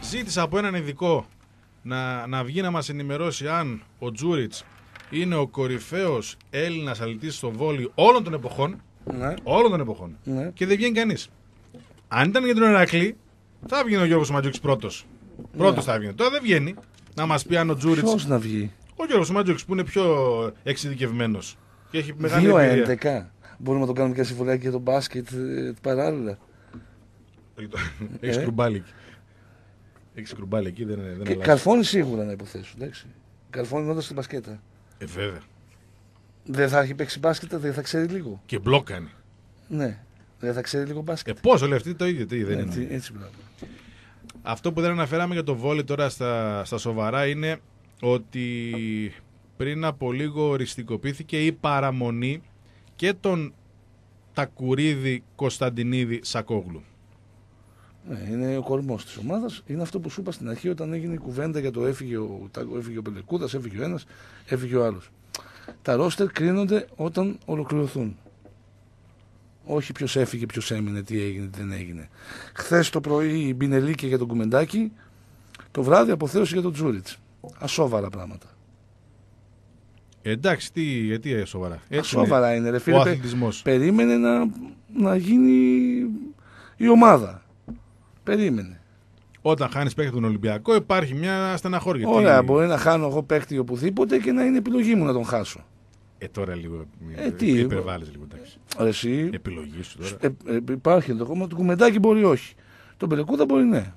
Ζήτησα από έναν ειδικό να βγει να μας ενημερώσει αν ο Τζούριτς είναι ο κορυφαίος Έλληνας αθλητής στο βόλι όλων των εποχών. Ναι. Όλων των εποχών. Ναι. Και δεν βγαίνει κανείς. Αν ήταν για τον Ηρακλή, θα βγει ο Γιώργος Μαντζούκης πρώτος. Πρώτος θα βγει. Τώρα δεν βγαίνει. Να μας πει αν ο Τζούριτς. Ποιος να βγει? Ο Γιώργος Μαντζούκης που είναι πιο εξειδικευμένος. Και έχει μεγάλη 2-11. Μπορούμε να το κάνουμε και συμφωνία και για τον μπάσκετ παράλληλα. Έχεις κρουμπάλι εκεί. Έχεις κρουμπάλι εκεί, δεν Και αλλάζει. Καρφώνει σίγουρα να υποθέσω. Εντάξει. Καρφώνει όντας στην μπασκέτα. Βέβαια. Δεν θα έχει παίξει μπάσκετ, δεν θα ξέρει λίγο. Και μπλοκ κάνει. Ναι. Δεν θα ξέρει λίγο μπάσκετ. Πόσο λέει αυτή το ίδιο, τι δεν είναι. Έτσι πράγμα. Αυτό που δεν αναφέραμε για το βόλι τώρα στα σοβαρά είναι ότι πριν από λίγο οριστικοποιήθηκε η παραμονή και τον Τακουρίδη Κωνσταντινίδη Σακόγλου. Ναι, είναι ο κορμός της ομάδας. Είναι αυτό που σου είπα στην αρχή όταν έγινε η κουβέντα για το έφυγε ο Πελεκούδας, έφυγε ο ένας, έφυγε ο άλλος. Τα ρόστερ κρίνονται όταν ολοκληρωθούν. Όχι ποιος έφυγε, ποιος έμεινε, τι έγινε, τι δεν έγινε. Χθες το πρωί η Μπινελίκη για τον Κουμεντάκη, το βράδυ αποθέωση για τον Τζούριτς. Ασόβαρα πράγματα. Εντάξει, γιατί σοβαρά. Ασόβαρα είναι, ρε ο φίλε. αθλητισμός. Περίμενε να γίνει η ομάδα. Περίμενε. Όταν χάνεις παίκτη τον Ολυμπιακό υπάρχει μια στεναχώρια. Ωραία, μπορεί να χάνω εγώ παίκτη οπουδήποτε και να είναι επιλογή μου να τον χάσω. Τώρα λίγο. Τι, υπερβάλλεις λίγο. Εντάξει. Εσύ, Επιλογή σου τώρα. υπάρχει το κόμμα του Κουμεντάκη, μπορεί όχι. Τον Πελεκούδα μπορεί ναι.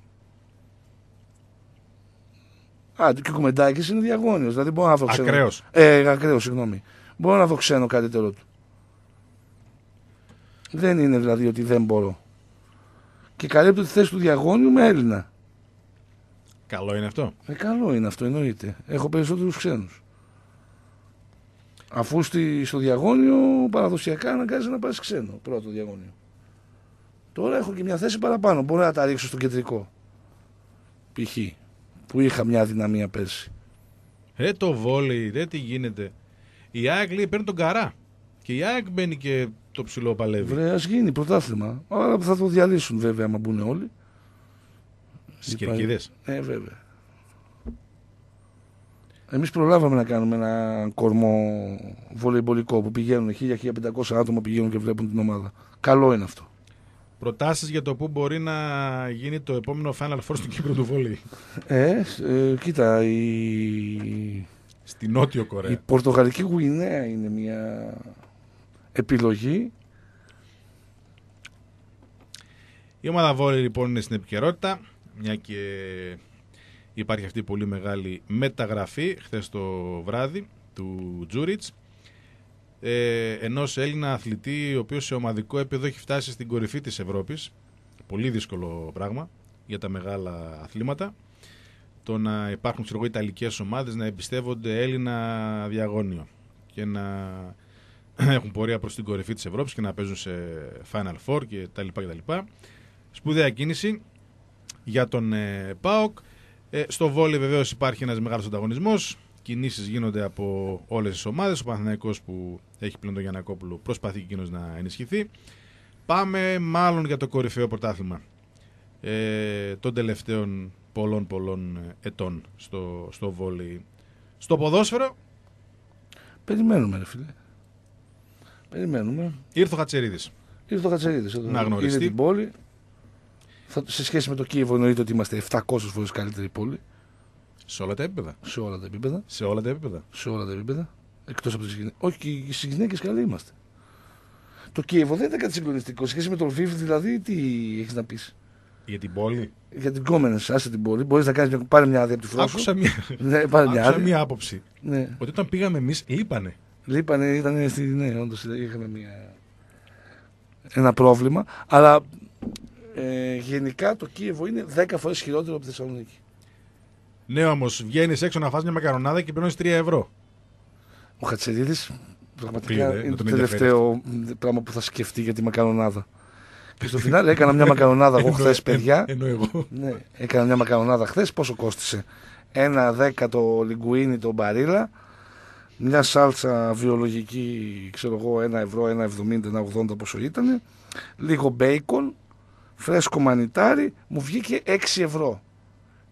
Και ο Κουμεντάκης είναι διαγώνιος. Δηλαδή μπορώ να δω ξένο. Ακραίος. Ακραίος, συγγνώμη. Μπορώ να δω ξένο καλύτερο του. Δεν είναι δηλαδή ότι δεν μπορώ. Και καλύπτω τη θέση του διαγώνιου με Έλληνα. Καλό είναι αυτό. Καλό είναι αυτό, εννοείται. Έχω περισσότερους ξένους. Αφού στο διαγώνιο παραδοσιακά αναγκάζει να πάρεις ξένο, πρώτο διαγώνιο. Τώρα έχω και μια θέση παραπάνω. Μπορώ να τα ρίξω στο κεντρικό. Π.χ. που είχα μια δυναμία πέρσι. Το βόλεϊ, τι γίνεται. Η ΑΕΚ λέει παίρνει τον Καρά. Και η ΑΕΚ μπαίνει και το ψηλό παλεύει. Βρε, ας γίνει πρωτάθλημα. Αλλά θα το διαλύσουν βέβαια άμα μπουν όλοι. Στις κερκίδες. Βέβαια. Εμείς προλάβαμε να κάνουμε ένα κορμό βολεϊμπολικό που πηγαίνουν 1.000-1.500 άτομα πηγαίνουν και βλέπουν την ομάδα. Καλό είναι αυτό. Προτάσεις για το πού μπορεί να γίνει το επόμενο Final Four στην Κύπρο του βόλεϊ. Κοίτα, Στη Νότιο Κορέα. η Πορτογαλική Γουινέα είναι μια επιλογή. Η ομάδα βόλεϊ λοιπόν είναι στην επικαιρότητα, μια και υπάρχει αυτή η πολύ μεγάλη μεταγραφή χθες το βράδυ του Τζούριτς, ενός Έλληνα αθλητή ο οποίος σε ομαδικό επίπεδο έχει φτάσει στην κορυφή της Ευρώπης. Πολύ δύσκολο πράγμα για τα μεγάλα αθλήματα, το να υπάρχουν ιταλικές ομάδες να εμπιστεύονται Έλληνα διαγώνιο και να έχουν πορεία προς την κορυφή της Ευρώπης και να παίζουν σε Final Four και τα λοιπά. Σπουδαία κίνηση για τον ΠΑΟΚ. Στο βόλεϊ βεβαίως υπάρχει ένας μεγάλος ανταγωνισμός. Κινήσεις γίνονται από όλες τις ομάδες. Ο Παναθηναϊκός που έχει πλέον τον Γιαννακόπουλο προσπαθεί εκείνος να ενισχυθεί. Πάμε μάλλον για το κορυφαίο πρωτάθλημα των τελευταίων πολλών ετών στο βόλεϊ. Στο ποδόσφαιρο Περιμένουμε, ρε φίλε. Περιμένουμε. ήρθε ο Χατσερίδης. Ήρθε ο Χατσερίδης. Να γνωριστεί. Είναι την πόλη. Σε σχέση με το Κίεβο εννοείται ότι είμαστε 700 φορές καλύτερη πόλη. Σε όλα τα επίπεδα. Σε όλα τα επίπεδα. Σε όλα τα επίπεδα. Σε όλα τα επίπεδα. Εκτός από τις γυναίκες. Όχι, και στις γυναίκες καλοί είμαστε. Το Κίεβο δεν ήταν κάτι συγκλονιστικό. Σε σχέση με το Λβίβ, δηλαδή, τι έχεις να πεις? Για την πόλη. Για την κόμενες, άσε την πόλη. Μπορείς να κάνεις πάρε μια άδεια από τη Φρόσο. Άκουσα μια άποψη. Ναι. Ότι όταν πήγαμε εμείς λείπανε. Λείπανε, ήταν στη. Ναι, όντως είχαμε ένα πρόβλημα. Αλλά γενικά το Κίεβο είναι 10 φορές χειρότερο από τη Θεσσαλονίκη. Ναι, όμως βγαίνεις έξω να φας μια μακαρονάδα και πληρώνεις 3 ευρώ. Ο Χατσερίδης πραγματικά Κλείδε, είναι το τον τελευταίο πράγμα που θα σκεφτεί για τη μακαρονάδα. Και στο φινάλε έκανα μια μακαρονάδα εγώ χθες, παιδιά. Ενώ εγώ. Ναι, έκανα μια μακαρονάδα χθες. Πόσο κόστισε? 1/10 το λιγκουίνι, το μπαρίλα. Μια σάλτσα βιολογική, ξέρω εγώ, 1 ευρώ, 1,70, 1,80 πόσο ήταν. Λίγο μπέικον, φρέσκο μανιτάρι, μου βγήκε 6 ευρώ.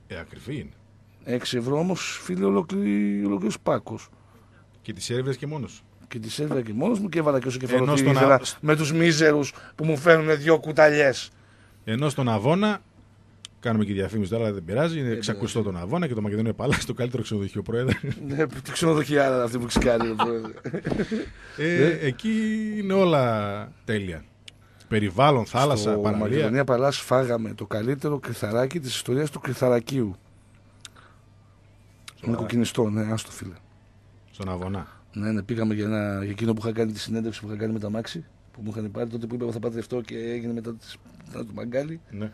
Ακριβή είναι. 6 ευρώ όμως, φίλε, ολόκληρος πάκος. Και τις έρευνες και μόνος. Και τη έβγαλα και μόνος μου και έβαλα και όσο Ενώ κεφαλωτήρι στον ήθελα με τους μίζερους που μου φέρνουν 2 κουταλιές. Ενώ στον Αβώνα, κάνουμε και διαφήμιση τώρα, αλλά δεν πειράζει, είναι εξακουστό τον Αβώνα και το Μακεδονία Παλάς, το καλύτερο ξενοδοχείο, πρόεδρε. Ναι, τι ξενοδοχεία αυτή που ξικάρει, πρόεδρε. Εκεί είναι όλα τέλεια. Περιβάλλον, θάλασσα, Στο παραλία. Μακεδονία Παλάς φάγαμε το καλύτερο κρυθαράκι της ιστορίας του κρυθαρακίου. Με κοκκινιστό, ναι, άστο φίλε. Στον Αβώνα. Ναι, πήγαμε για εκείνο που είχα κάνει τη συνέντευξη που είχα κάνει με τα Μάξι. Που μου είχαν πάρει τότε που είπα θα παντρευτώ και έγινε μετά το μαγκάλι. Ναι.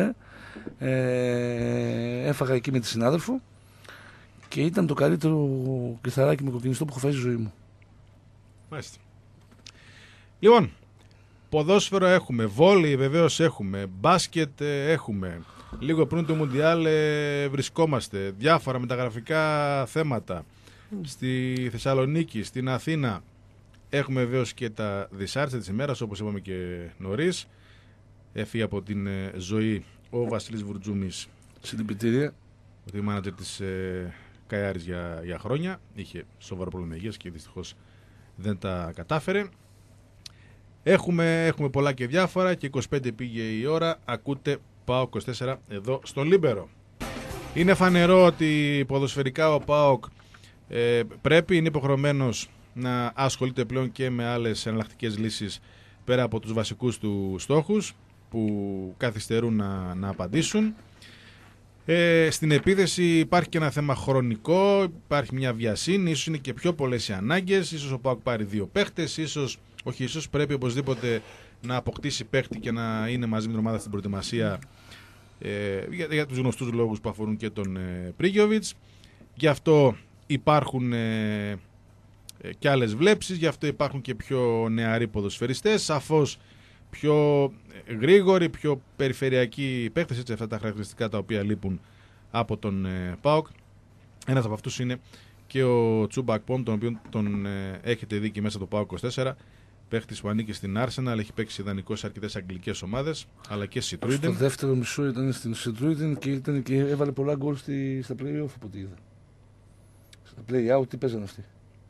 Έφαγα εκεί με τη συνάδελφο και ήταν το καλύτερο κρυθαράκι με κοκκινιστό που έχω φάει στη ζωή μου. Μάλιστα. Λοιπόν, ποδόσφαιρο έχουμε, βόλεϊ βεβαίως έχουμε, μπάσκετ έχουμε. Λίγο πριν το Μουντιάλ βρισκόμαστε, διάφορα μεταγραφικά θέματα. Στη Θεσσαλονίκη, στην Αθήνα έχουμε βεβαίως και τα δυσάρεστα της ημέρας, όπως είπαμε και νωρίς. Έφυγε από την ζωή ο Βασίλης Βουρτζούμης, Συλληπιτήρια. ο μάνατζερ της Καϊάρης για χρόνια. Είχε σοβαρό πρόβλημα υγείας και δυστυχώς δεν τα κατάφερε. Έχουμε πολλά και διάφορα και 25 πήγε η ώρα. Ακούτε ΠΑΟΚ 24 εδώ στο Λίμπερο. Είναι φανερό ότι ποδοσφαιρικά ο ΠΑΟΚ είναι υποχρεωμένος να ασχολείται πλέον και με άλλες εναλλακτικές λύσεις πέρα από τους βασικούς του στόχους που καθυστερούν να απαντήσουν. Στην επίθεση υπάρχει και ένα θέμα χρονικό, υπάρχει μια βιασύνη, ίσως είναι και πιο πολλές οι ανάγκες, ίσως ο ΠΑΟΚ πάρει 2 παίχτες, ίσως πρέπει οπωσδήποτε να αποκτήσει παίχτη και να είναι μαζί με την ομάδα στην προετοιμασία για τους γνωστούς λόγους που αφορούν και τον Πρίγιοβιτς. Γι' αυτό υπάρχουν και άλλες βλέψεις, γι' αυτό υπάρχουν και πιο νεαροί ποδοσφαιριστές, σαφώς πιο γρήγοροι, πιο περιφερειακοί παίκτες, έτσι, αυτά τα χαρακτηριστικά τα οποία λείπουν από τον ΠΑΟΚ. Ένας από αυτούς είναι και ο Τσούμπα Ακπόμ, τον οποίο τον έχετε δει και μέσα το ΠΑΟΚ 24, παίκτης που ανήκει στην Arsenal, έχει παίξει ιδανικό σε αρκετές αγγλικές ομάδες, αλλά και στη Citroën. Στο δεύτερο μισό ήταν στην Citroën και έβαλε πολλά γκολ στα play-off από ό,τι είδα. Στα play-out τι παίζανε αυτοί?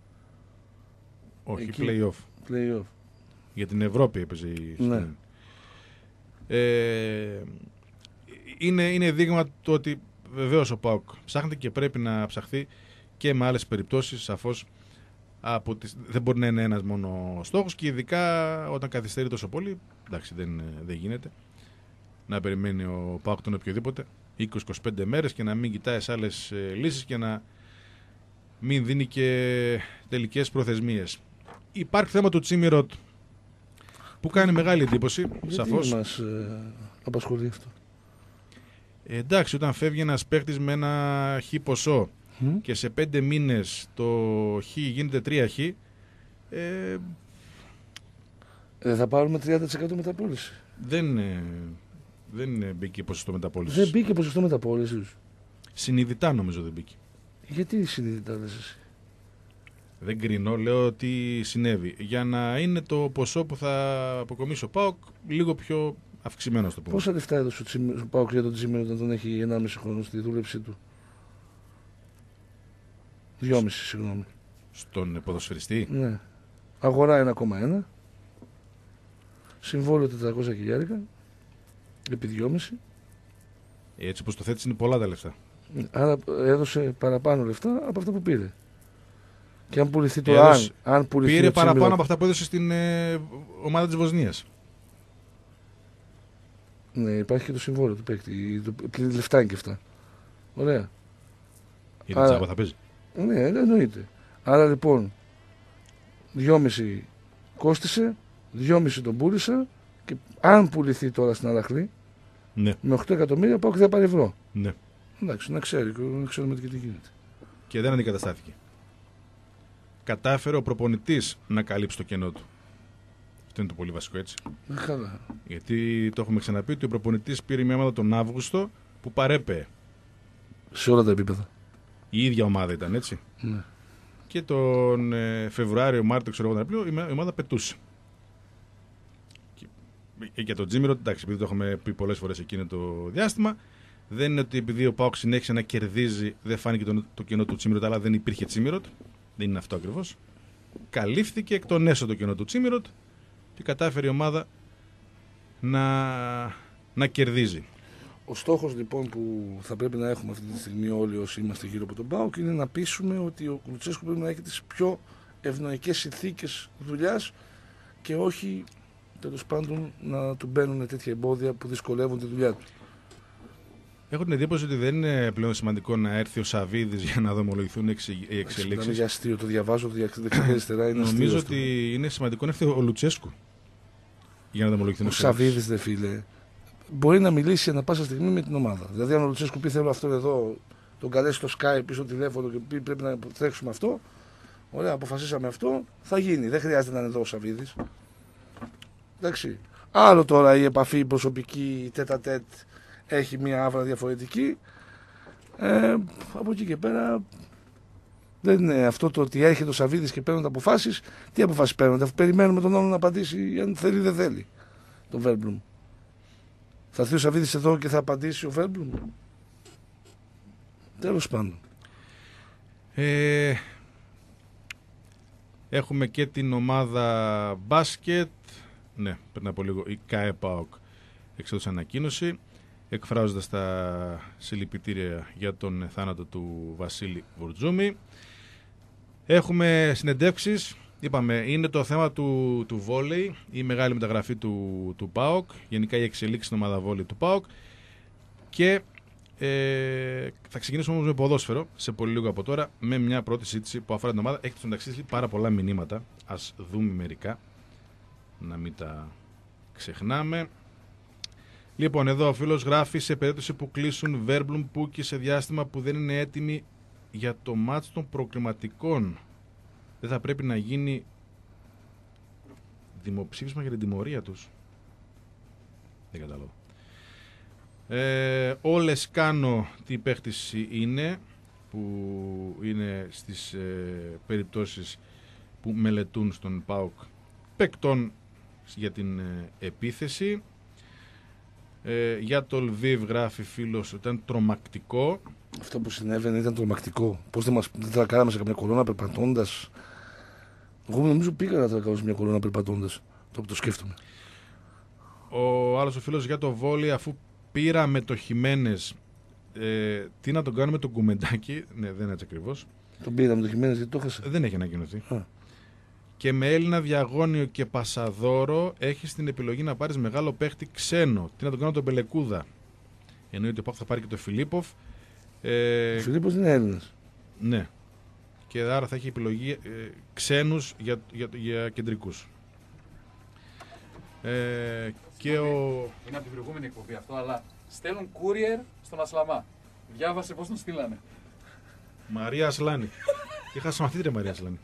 Όχι, εκεί, play-off. Για την Ευρώπη έπαιζε η Citroën. Ναι. Είναι δείγμα το ότι βεβαίως ο ΠΑΟΚ ψάχνεται και πρέπει να ψαχθεί και με άλλες περιπτώσεις, σαφώς. Δεν μπορεί να είναι ένας μόνο στόχος και ειδικά όταν καθυστερεί τόσο πολύ, εντάξει, δεν γίνεται να περιμένει ο ΠΑΟΚ τον οποιοδήποτε 20-25 μέρες και να μην κοιτάει σε άλλες λύσεις και να μην δίνει και τελικές προθεσμίες. Υπάρχει θέμα του Τσίμιροτ που κάνει μεγάλη εντύπωση, σαφώς. Γιατί μας απασχολεί αυτό? Εντάξει, όταν φεύγει ένας παίκτης με ένα χ ποσό και σε 5 μήνες το χ γίνεται 3 χ, δεν θα πάρουμε 30% μεταπώληση. Δεν μπήκε ποσοστό μεταπώλησης. Δεν μπήκε ποσοστό μεταπώλησης. Συνειδητά νομίζω δεν μπήκε. Γιατί συνειδητά λες εσύ? Δεν κρίνω, λέω ότι συνέβη. Για να είναι το ποσό που θα αποκομίσει ο ΠΑΟΚ λίγο πιο αυξημένο, στο πούμε. Πόσα λεφτά έδωσε ο ΠΑΟΚ για τον Τσίμερο όταν τον έχει 1,5 χρόνο στη δούλεψή του? 2,5, συγγνώμη. Στον ποδοσφαιριστή. Ναι. Αγορά 1,1. Συμβόλαιο 400 χιλιάρικα. Επί 2,5. Έτσι όπως το θέτεις είναι πολλά τα λεφτά. Άρα έδωσε παραπάνω λεφτά από αυτά που πήρε. Και αν πουληθεί το αν πουληθεί πήρε παραπάνω από αυτά που έδωσε στην ομάδα της Βοσνίας. Ναι, υπάρχει και το συμβόλαιο του παίκτη. Λεφτά είναι και αυτά. Ωραία. Για την τσάπα θα παίζει. Ναι, εννοείται. Άρα λοιπόν 2,5 κόστησε, 2,5 τον πούλησα και αν πουληθεί τώρα στην Αλαχλή, ναι, με 8 εκατομμύρια πάω και θα πάρει ευρώ. Ναι. Εντάξει, να ξέρουμε και τι γίνεται. Και δεν αντικαταστάθηκε. Κατάφερε ο προπονητής να καλύψει το κενό του. Αυτό είναι το πολύ βασικό, έτσι. Καλά. Γιατί το έχουμε ξαναπεί ότι ο προπονητής πήρε μια ομάδα τον Αύγουστο που παρέπαιε. Σε όλα τα επίπεδα. Η ίδια ομάδα ήταν, έτσι. Ναι. Και τον Φεβρουάριο, Μάρτιο, ξέρω εγώ, τον Απρίλιο, η ομάδα πετούσε. Και για τον Τζίμιρο, εντάξει, επειδή το έχουμε πει πολλές φορές εκείνο το διάστημα, Δεν είναι ότι επειδή ο ΠΑΟΚ συνέχισε να κερδίζει, δεν φάνηκε το κενό του Τσίμιροτ, αλλά δεν υπήρχε Τσίμιροτ. Δεν είναι αυτό ακριβώς. Καλύφθηκε εκ των έσω το κενό του Τσίμιροτ και κατάφερε η ομάδα να κερδίζει. Ο στόχος λοιπόν που θα πρέπει να έχουμε αυτή τη στιγμή όλοι όσοι είμαστε γύρω από τον ΠΑΟΚ είναι να πείσουμε ότι ο Λουτσέσκου πρέπει να έχει τις πιο ευνοϊκές συνθήκες δουλειάς και όχι τέλος πάντων να του μπαίνουν τέτοια εμπόδια που δυσκολεύουν τη δουλειά του. Έχω την εντύπωση ότι δεν είναι πλέον σημαντικό να έρθει ο Σαββίδης για να δομολογηθούν οι εξελίξεις. Είναι για αστείο, το διαβάζω δεξιά-αριστερά. Νομίζω ότι είναι σημαντικό να έρθει ο Λουτσέσκου για να δομολογηθούν οι εξελίξεις. Ο Σαββίδης, δε φίλε, μπορεί να μιλήσει ανά πάσα στιγμή με την ομάδα. Δηλαδή, αν ο Λουτσέσκου πει θέλω αυτό εδώ, τον καλέσει στο Skype πίσω τηλέφωνο και πει πρέπει να τρέξουμε αυτό. Ωραία, αποφασίσαμε αυτό, θα γίνει. Δεν χρειάζεται να είναι εδώ ο Σαββίδης. Εντάξει. Άλλο τώρα η επαφή προσωπική, τέτα-τέτ, έχει μία άβρα διαφορετική. Από εκεί και πέρα δεν είναι αυτό το ότι έρχεται ο Σαββίδης και παίρνουν αποφάσεις. Τι αποφάσεις παίρνουν, περιμένουμε τον άλλο να απαντήσει αν θέλει ή δεν θέλει. Τον Βέρμπλουμ. Θα έρθει ο Σαββίδης εδώ και θα απαντήσει ο Βέρμπλουμ. Τέλος πάντων. Έχουμε και την ομάδα μπάσκετ. Ναι, πριν από λίγο η ΚΑΕ ΠΑΟΚ εξέδωσε ανακοίνωση εκφράζοντας τα συλληπιτήρια για τον θάνατο του Βασίλη Βουρτζούμη. Έχουμε συνεντεύξεις. Είπαμε, είναι το θέμα του βόλεϊ, η μεγάλη μεταγραφή του ΠΑΟΚ, γενικά η εξελίξη στην ομάδα βόλεϊ του ΠΑΟΚ και θα ξεκινήσουμε όμως με ποδόσφαιρο σε πολύ λίγο από τώρα με μια πρώτη συζήτηση που αφορά την ομάδα. Έχετε στον ταξίδι πάρα πολλά μηνύματα, ας δούμε μερικά, να μην τα ξεχνάμε. Λοιπόν, εδώ ο φίλος γράφει σε περίπτωση που κλείσουν Βέρμπλουμ Πούκι σε διάστημα που δεν είναι έτοιμοι για το μάτς των προκριματικών. Δεν θα πρέπει να γίνει δημοψήφισμα για την τιμωρία τους? Δεν κατάλαβα. Ο Λεσκάνο τι παίχτης είναι, που είναι στις περιπτώσεις που μελετούν στον ΠΑΟΚ παικτών για την επίθεση. Για το Λβίβ γράφει φίλος ότι ήταν τρομακτικό. Αυτό που συνέβαινε ήταν τρομακτικό. Πώς δεν τρακάραμε σε καμιά κολόνα περπατώντας? Εγώ νομίζω πήγα να τρακάρω σε μια κολόνα περπατώντας. Το σκέφτομαι. Ο άλλος ο φίλος για το βόλι, αφού πήραμε το Χιμένες, τι να τον κάνουμε τον Κουμεντάκι? Ναι, δεν είναι έτσι ακριβώς. Τον πήραμε το Χιμένες γιατί το έχασε. Δεν έχει ανακοινωθεί. Και με Έλληνα Διαγώνιο και Πασαδόρο έχεις την επιλογή να πάρεις μεγάλο παίχτη ξένο. Τι να τον κάνω τον Πελεκούδα? Εννοείται ότι θα πάρει και τον Φιλίπποφ. Ο Φιλίππος δεν είναι Έλληνας. Ναι. Και άρα θα έχει επιλογή ξένους για κεντρικούς. Και είναι από την προηγούμενη εκπομπή αυτό, αλλά στέλνουν courier στον Ασλαμά. Διάβασε πώς τον στείλανε. Μαρία Ασλάνη. Είχα συμμαθήτρια Μαρία Ασλάνη.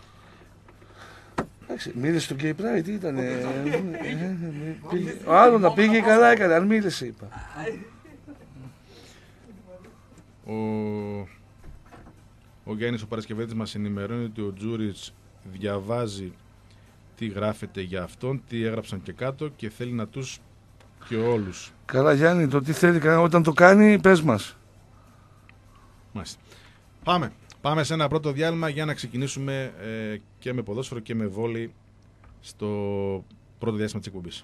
Μίλησε στο Gay Pride, τι ήταν? Ο άλλο να πήγε καλά έκανε, αν μίλησε είπα. Ο Γιάννης ο Παρασκευέτης μας ενημερώνει ότι ο Τζούριτς διαβάζει τι γράφεται για αυτόν, τι έγραψαν και κάτω και θέλει να τους και όλους. Καλά Γιάννη, το τι θέλει όταν το κάνει πες μας. Μάλιστα. Πάμε σε ένα πρώτο διάλειμμα για να ξεκινήσουμε και με ποδόσφαιρο και με βόλεϊ στο πρώτο διάστημα της εκπομπής.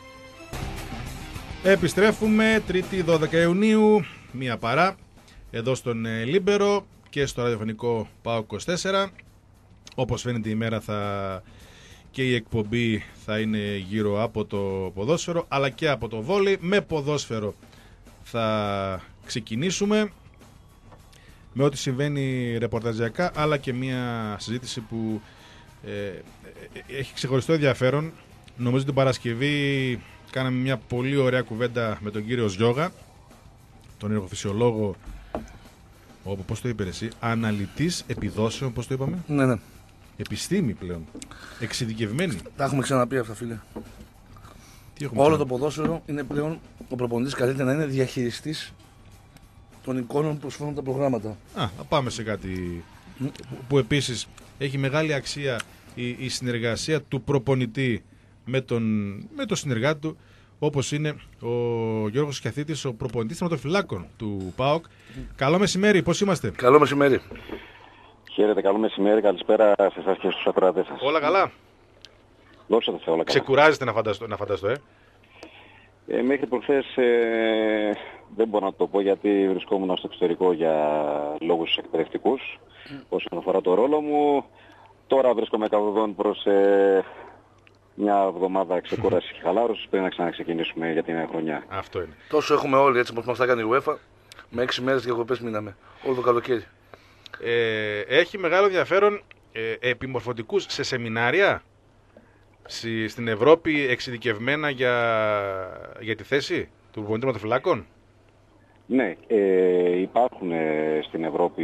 Επιστρέφουμε 3η 12 Ιουνίου, μία παρά, εδώ στον Λίμπερο και στο ραδιοφωνικό ΠΑΟΚ 24. Όπως φαίνεται η μέρα και η εκπομπή θα είναι γύρω από το ποδόσφαιρο αλλά και από το βόλεϊ. Με ποδόσφαιρο θα ξεκινήσουμε με ό,τι συμβαίνει ρεπορταζιακά, αλλά και μια συζήτηση που έχει ξεχωριστό ενδιαφέρον. Νομίζω την Παρασκευή κάναμε μια πολύ ωραία κουβέντα με τον κύριο Ζιώγα, τον εργοφυσιολόγο, πώς το είπε εσύ, αναλυτής επιδόσεων, πώς το είπαμε? Ναι. Επιστήμη πλέον, εξειδικευμένη. Τα έχουμε ξαναπεί αυτά, φίλε. Το ποδόσφαιρο είναι πλέον ο προπονητής καλύτερα να είναι διαχειριστής των εικόνων που προσφέρουν τα προγράμματα. Θα πάμε σε κάτι που επίσης έχει μεγάλη αξία, η συνεργασία του προπονητή με τον συνεργάτη του, όπως είναι ο Γιώργος Κιαθίτης, ο προπονητής τερματοφυλάκων του ΠΑΟΚ. Καλό μεσημέρι, πώς είμαστε? Καλό μεσημέρι. Χαίρετε, καλό μεσημέρι, καλησπέρα σε εσάς και στους ακροατές σας. Όλα καλά? Δόξα τω Θεώ, όλα καλά. Ξεκουράζεστε να φανταστώ, Μέχρι προχθές δεν μπορώ να το πω γιατί βρισκόμουν στο εξωτερικό για λόγους εκπαιδευτικούς όσον αφορά το ρόλο μου. Τώρα βρίσκομαι καθοδόν προς μια εβδομάδα ξεκούρασης και χαλάρωσης πριν να ξαναξεκινήσουμε για την νέα χρονιά. Αυτό είναι. Τόσο έχουμε όλοι, έτσι όπως μας τα κάνει η UEFA, με 6 μέρες διακοπές μείναμε, όλο το καλοκαίρι. Έχει μεγάλο ενδιαφέρον επιμορφωτικούς σε σεμινάρια στην Ευρώπη εξειδικευμένα για τη θέση του προπονητή τερματοφυλάκων. Ναι, υπάρχουν στην Ευρώπη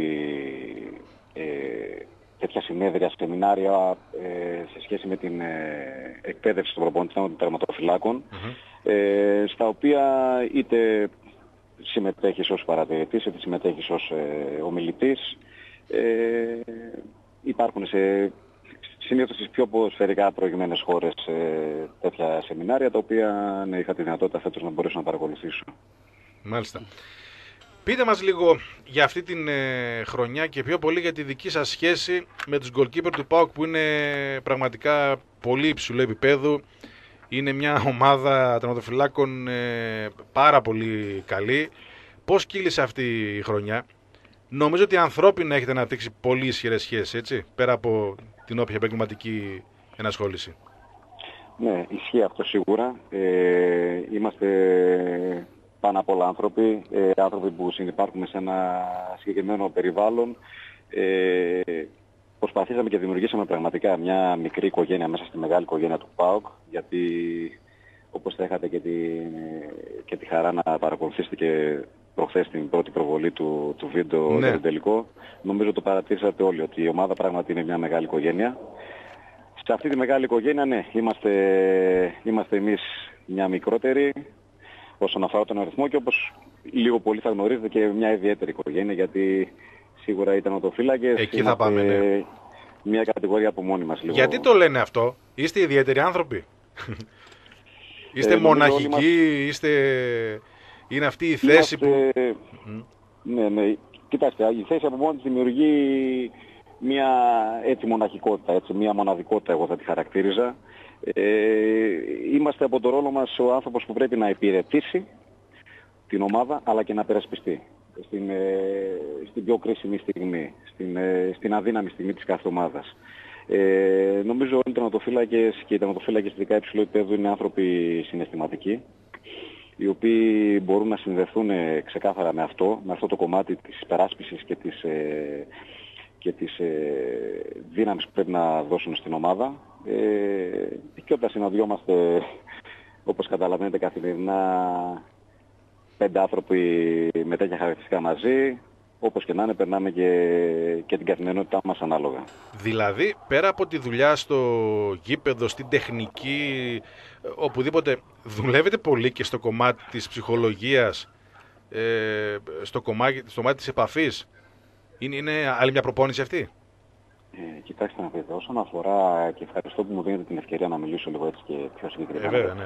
τέτοια συνέδρια, σεμινάρια σε σχέση με την εκπαίδευση των προπονητών των τερματοφυλάκων, στα οποία είτε συμμετέχεις ως παρατηρητής, είτε συμμετέχεις ως ομιλητής. Υπάρχουν συνήθως στις πιο ποδοσφαιρικά προηγμένες χώρες τέτοια σεμινάρια, τα οποία είχα τη δυνατότητα φέτος να μπορέσω να παρακολουθήσω. Μάλιστα. Πείτε μας λίγο για αυτή την χρονιά και πιο πολύ για τη δική σας σχέση με τους goalkeeper του ΠΑΟΚ, που είναι πραγματικά πολύ υψηλού επίπεδου. Είναι μια ομάδα τερματοφυλάκων πάρα πολύ καλή. Πώς κύλησε αυτή η χρονιά? Νομίζω ότι ανθρώπινα έχετε αναπτύξει πολύ ισχυρές σχέσεις, έτσι, πέρα από την όποια επαγγελματική ενασχόληση. Ναι, ισχύει αυτό σίγουρα. Είμαστε πάνω απ' όλα άνθρωποι που συνυπάρχουμε σε ένα συγκεκριμένο περιβάλλον. Προσπαθήσαμε και δημιουργήσαμε πραγματικά μια μικρή οικογένεια μέσα στη μεγάλη οικογένεια του ΠΑΟΚ, γιατί όπως θα είχατε και τη χαρά να παρακολουθήσετε και προχθές την πρώτη προβολή του βίντεο για τον τελικό, νομίζω το παρατήρησατε όλοι ότι η ομάδα πράγματι είναι μια μεγάλη οικογένεια. Σε αυτή τη μεγάλη οικογένεια, ναι, είμαστε εμείς μια μικρότερη όσον αφορά τον αριθμό και όπως λίγο πολύ θα γνωρίζετε και μια ιδιαίτερη οικογένεια, γιατί σίγουρα οι τερματοφύλακες εκεί θα πάμε, ναι. Μια κατηγορία από μόνοι μας λίγο. Γιατί το λένε αυτό? Είστε ιδιαίτεροι άνθρωποι? Είστε μοναχικοί, είναι αυτή η θέση που... Ναι. Κοιτάξτε, η θέση από μόνη της δημιουργεί μια έτσι μοναχικότητα, έτσι, μια μοναδικότητα εγώ θα τη χαρακτήριζα. Είμαστε από το ρόλο μας ο άνθρωπος που πρέπει να υπηρετήσει την ομάδα αλλά και να περασπιστεί στην πιο κρίσιμη στιγμή, στην αδύναμη στιγμή της κάθε ομάδας. Νομίζω όλοι οι τερματοφύλακες και οι τερματοφύλακες ειδικά υψηλού επίπεδου είναι άνθρωποι συναισθηματικοί, οι οποίοι μπορούν να συνδεθούν ξεκάθαρα με αυτό το κομμάτι της υπεράσπισης και της δύναμης που πρέπει να δώσουν στην ομάδα. Και όταν συναντιόμαστε, όπως καταλαβαίνετε καθημερινά, 5 άνθρωποι με τέτοια χαρακτηριστικά μαζί, όπως και να είναι, περνάμε και την καθημερινότητά μας ανάλογα. Δηλαδή, πέρα από τη δουλειά στο γήπεδο, στην τεχνική, οπουδήποτε, δουλεύετε πολύ και στο κομμάτι της ψυχολογίας, στο κομμάτι της επαφής? Είναι άλλη μια προπόνηση αυτή? Κοιτάξτε να δείτε, όσον αφορά, και ευχαριστώ που μου δίνετε την ευκαιρία να μιλήσω λίγο έτσι και πιο συγκεκριμένα.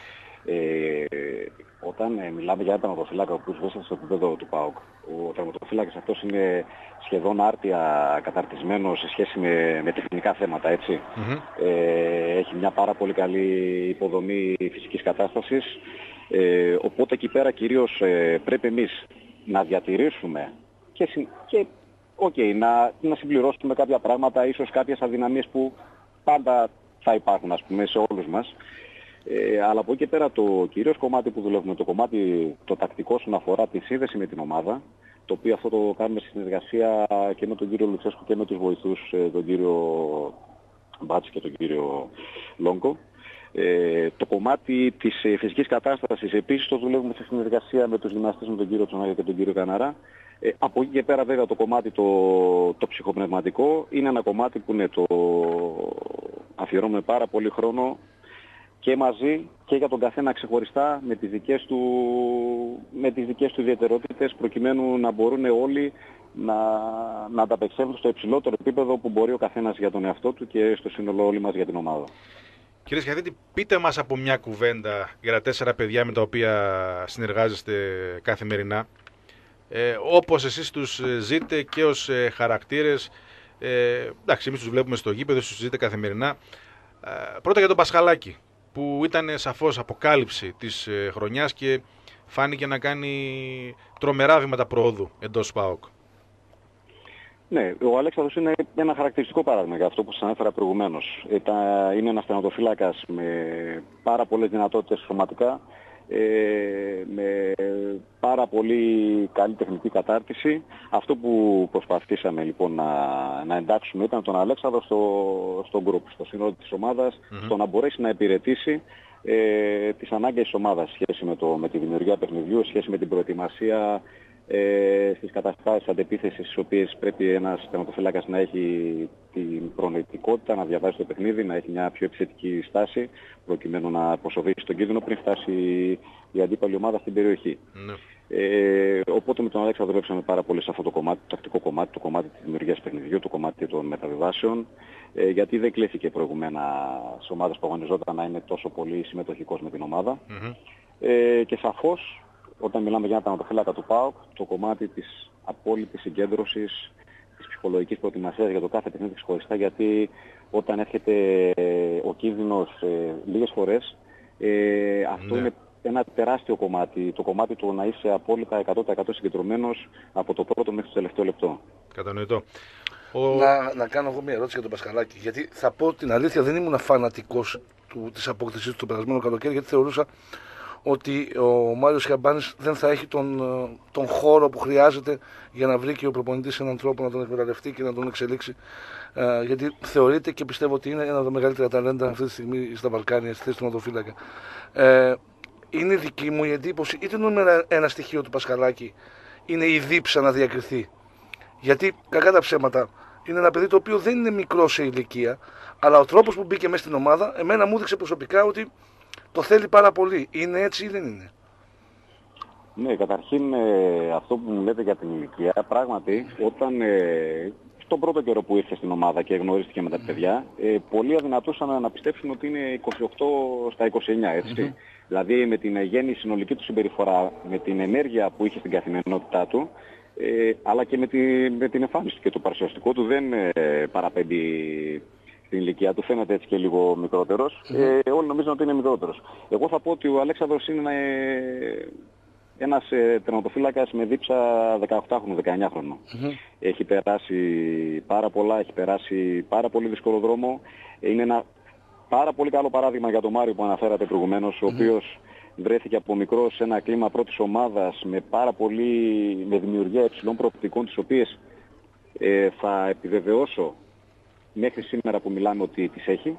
Όταν μιλάμε για ένα τερματοφύλακα που βρίσκεται στο επίπεδο του ΠΑΟΚ, ο τερματοφύλακας αυτός είναι σχεδόν άρτια καταρτισμένο σε σχέση με τεχνικά θέματα, έτσι. Έχει μια πάρα πολύ καλή υποδομή φυσικής κατάστασης, οπότε εκεί πέρα κυρίως πρέπει εμείς να διατηρήσουμε και να συμπληρώσουμε κάποια πράγματα, ίσως κάποιες αδυναμίες που πάντα θα υπάρχουν, ας πούμε, σε όλους μας. Αλλά από εκεί και πέρα το κυρίως κομμάτι που δουλεύουμε, το κομμάτι το τακτικό όσον αφορά τη σύνδεση με την ομάδα, το οποίο αυτό το κάνουμε στη συνεργασία και με τον κύριο Λουτσέσκου και με τους βοηθούς, τον κύριο Μπάτση και τον κύριο Λόγκο. Το κομμάτι της φυσικής κατάστασης επίσης το δουλεύουμε σε συνεργασία με τους γυμναστές, με τον κύριο Τσονάγια και τον κύριο Καναρά. Από εκεί και πέρα βέβαια το κομμάτι το ψυχοπνευματικό είναι ένα κομμάτι που το αφιερώνουμε πάρα πολύ χρόνο και μαζί και για τον καθένα ξεχωριστά με τις δικές του ιδιαιτερότητες, προκειμένου να μπορούν όλοι να ανταπεξέλθουν στο υψηλότερο επίπεδο που μπορεί ο καθένας για τον εαυτό του και στο σύνολο όλοι μας για την ομάδα. Κύριε Σχαθίτη, πείτε μας από μια κουβέντα για τα 4 παιδιά με τα οποία συνεργάζεστε καθημερινά. Όπως εσείς τους ζείτε και ως χαρακτήρες, εντάξει, εμείς τους βλέπουμε στο γήπεδο, τους ζείτε καθημερινά. Πρώτα για τον Πασχαλάκη, που ήταν σαφώς αποκάλυψη της χρονιάς και φάνηκε να κάνει τρομερά βήματα προόδου εντός ΠΑΟΚ. Ναι, ο Αλέξανδρος είναι ένα χαρακτηριστικό παράδειγμα για αυτό που σας ανέφερα προηγουμένως. Είναι ένας τερματοφύλακας με πάρα πολλές δυνατότητες σωματικά, με πάρα πολύ καλή τεχνική κατάρτιση. Αυτό που προσπαθήσαμε λοιπόν να εντάξουμε ήταν τον Αλέξανδρο στο group, στο σύνολο της ομάδας, στο να μπορέσει να υπηρετήσει τις ανάγκες της ομάδας σχέση με τη δημιουργία παιχνιδιού, σχέση με την προετοιμασία στις καταστάσεις αντεπίθεσης στις οποίες πρέπει ένας τερματοφύλακας να έχει την προνοητικότητα, να διαβάζει το παιχνίδι, να έχει μια πιο επιθετική στάση προκειμένου να αποσοβήσει τον κίνδυνο πριν φτάσει η αντίπαλη ομάδα στην περιοχή. Ναι. Οπότε με τον Αλέξανδρο δουλέψαμε πάρα πολύ σε αυτό το κομμάτι, το τακτικό κομμάτι, το κομμάτι της δημιουργίας παιχνιδιού, το κομμάτι των μεταβιβάσεων, γιατί δεν κλείθηκε προηγουμένα σε ομάδες που αγωνιζόταν να είναι τόσο πολύ συμμετοχικός με την ομάδα. Και σαφώς όταν μιλάμε για ένα τερματοφύλακα του ΠΑΟΚ, το κομμάτι της απόλυτης συγκέντρωσης, της ψυχολογικής προετοιμασίας για το κάθε παιχνίδι ξεχωριστά, γιατί όταν έρχεται ο κίνδυνος λίγες φορές, αυτό είναι ένα τεράστιο κομμάτι, το κομμάτι του να είσαι απόλυτα 100% συγκεντρωμένος από το πρώτο μέχρι το τελευταίο λεπτό. Κατανοητό. Να κάνω εγώ μια ερώτηση για τον Πασχαλάκη, γιατί θα πω την αλήθεια, δεν ήμουν φανατικός της απόκτησης του το περασμένο καλοκαίρι, γιατί θεωρούσα ότι ο Μάριος Χιαμπάνης δεν θα έχει τον χώρο που χρειάζεται για να βρει και ο προπονητής έναν τρόπο να τον εκμεταλλευτεί και να τον εξελίξει. Γιατί θεωρείται και πιστεύω ότι είναι ένα από τα μεγαλύτερα ταλέντα αυτή τη στιγμή στα Βαλκάνια, στη θέση του ματοφύλακα. Είναι δική μου η εντύπωση, είτε νούμερο ένα στοιχείο του Πασχαλάκη είναι η δίψα να διακριθεί. Γιατί, κακά τα ψέματα, είναι ένα παιδί το οποίο δεν είναι μικρό σε ηλικία, αλλά ο τρόπος που μπήκε μέσα στην ομάδα, εμένα μου έδειξε προσωπικά ότι το θέλει πάρα πολύ. Είναι έτσι ή δεν είναι? Ναι, καταρχήν αυτό που μου λέτε για την ηλικία, πράγματι όταν στον πρώτο καιρό που ήρθε στην ομάδα και γνωρίστηκε με τα παιδιά, πολλοί αδυνατούσαν να πιστέψουν ότι είναι 28 στα 29, έτσι. Δηλαδή με την γέννη συνολική του συμπεριφορά, με την ενέργεια που είχε στην καθημερινότητά του, αλλά και με την εμφάνιση και το παρουσιαστικό του δεν παραπέμπει στην ηλικία του, φαίνεται έτσι και λίγο μικρότερος. Όλοι νομίζουν ότι είναι μικρότερος. Εγώ θα πω ότι ο Αλέξανδρος είναι ένας τερματοφύλακας με δίψα 18χρονου, 19χρονου. Έχει περάσει πάρα πολλά, έχει περάσει πάρα πολύ δύσκολο δρόμο. Είναι ένα πάρα πολύ καλό παράδειγμα για τον Μάριο που αναφέρατε προηγουμένως, ο οποίος βρέθηκε από μικρός σε ένα κλίμα πρώτης ομάδας με δημιουργία υψηλών προοπτικών, τις οποίες θα επιβεβαιώσω μέχρι σήμερα που μιλάμε ότι τις έχει.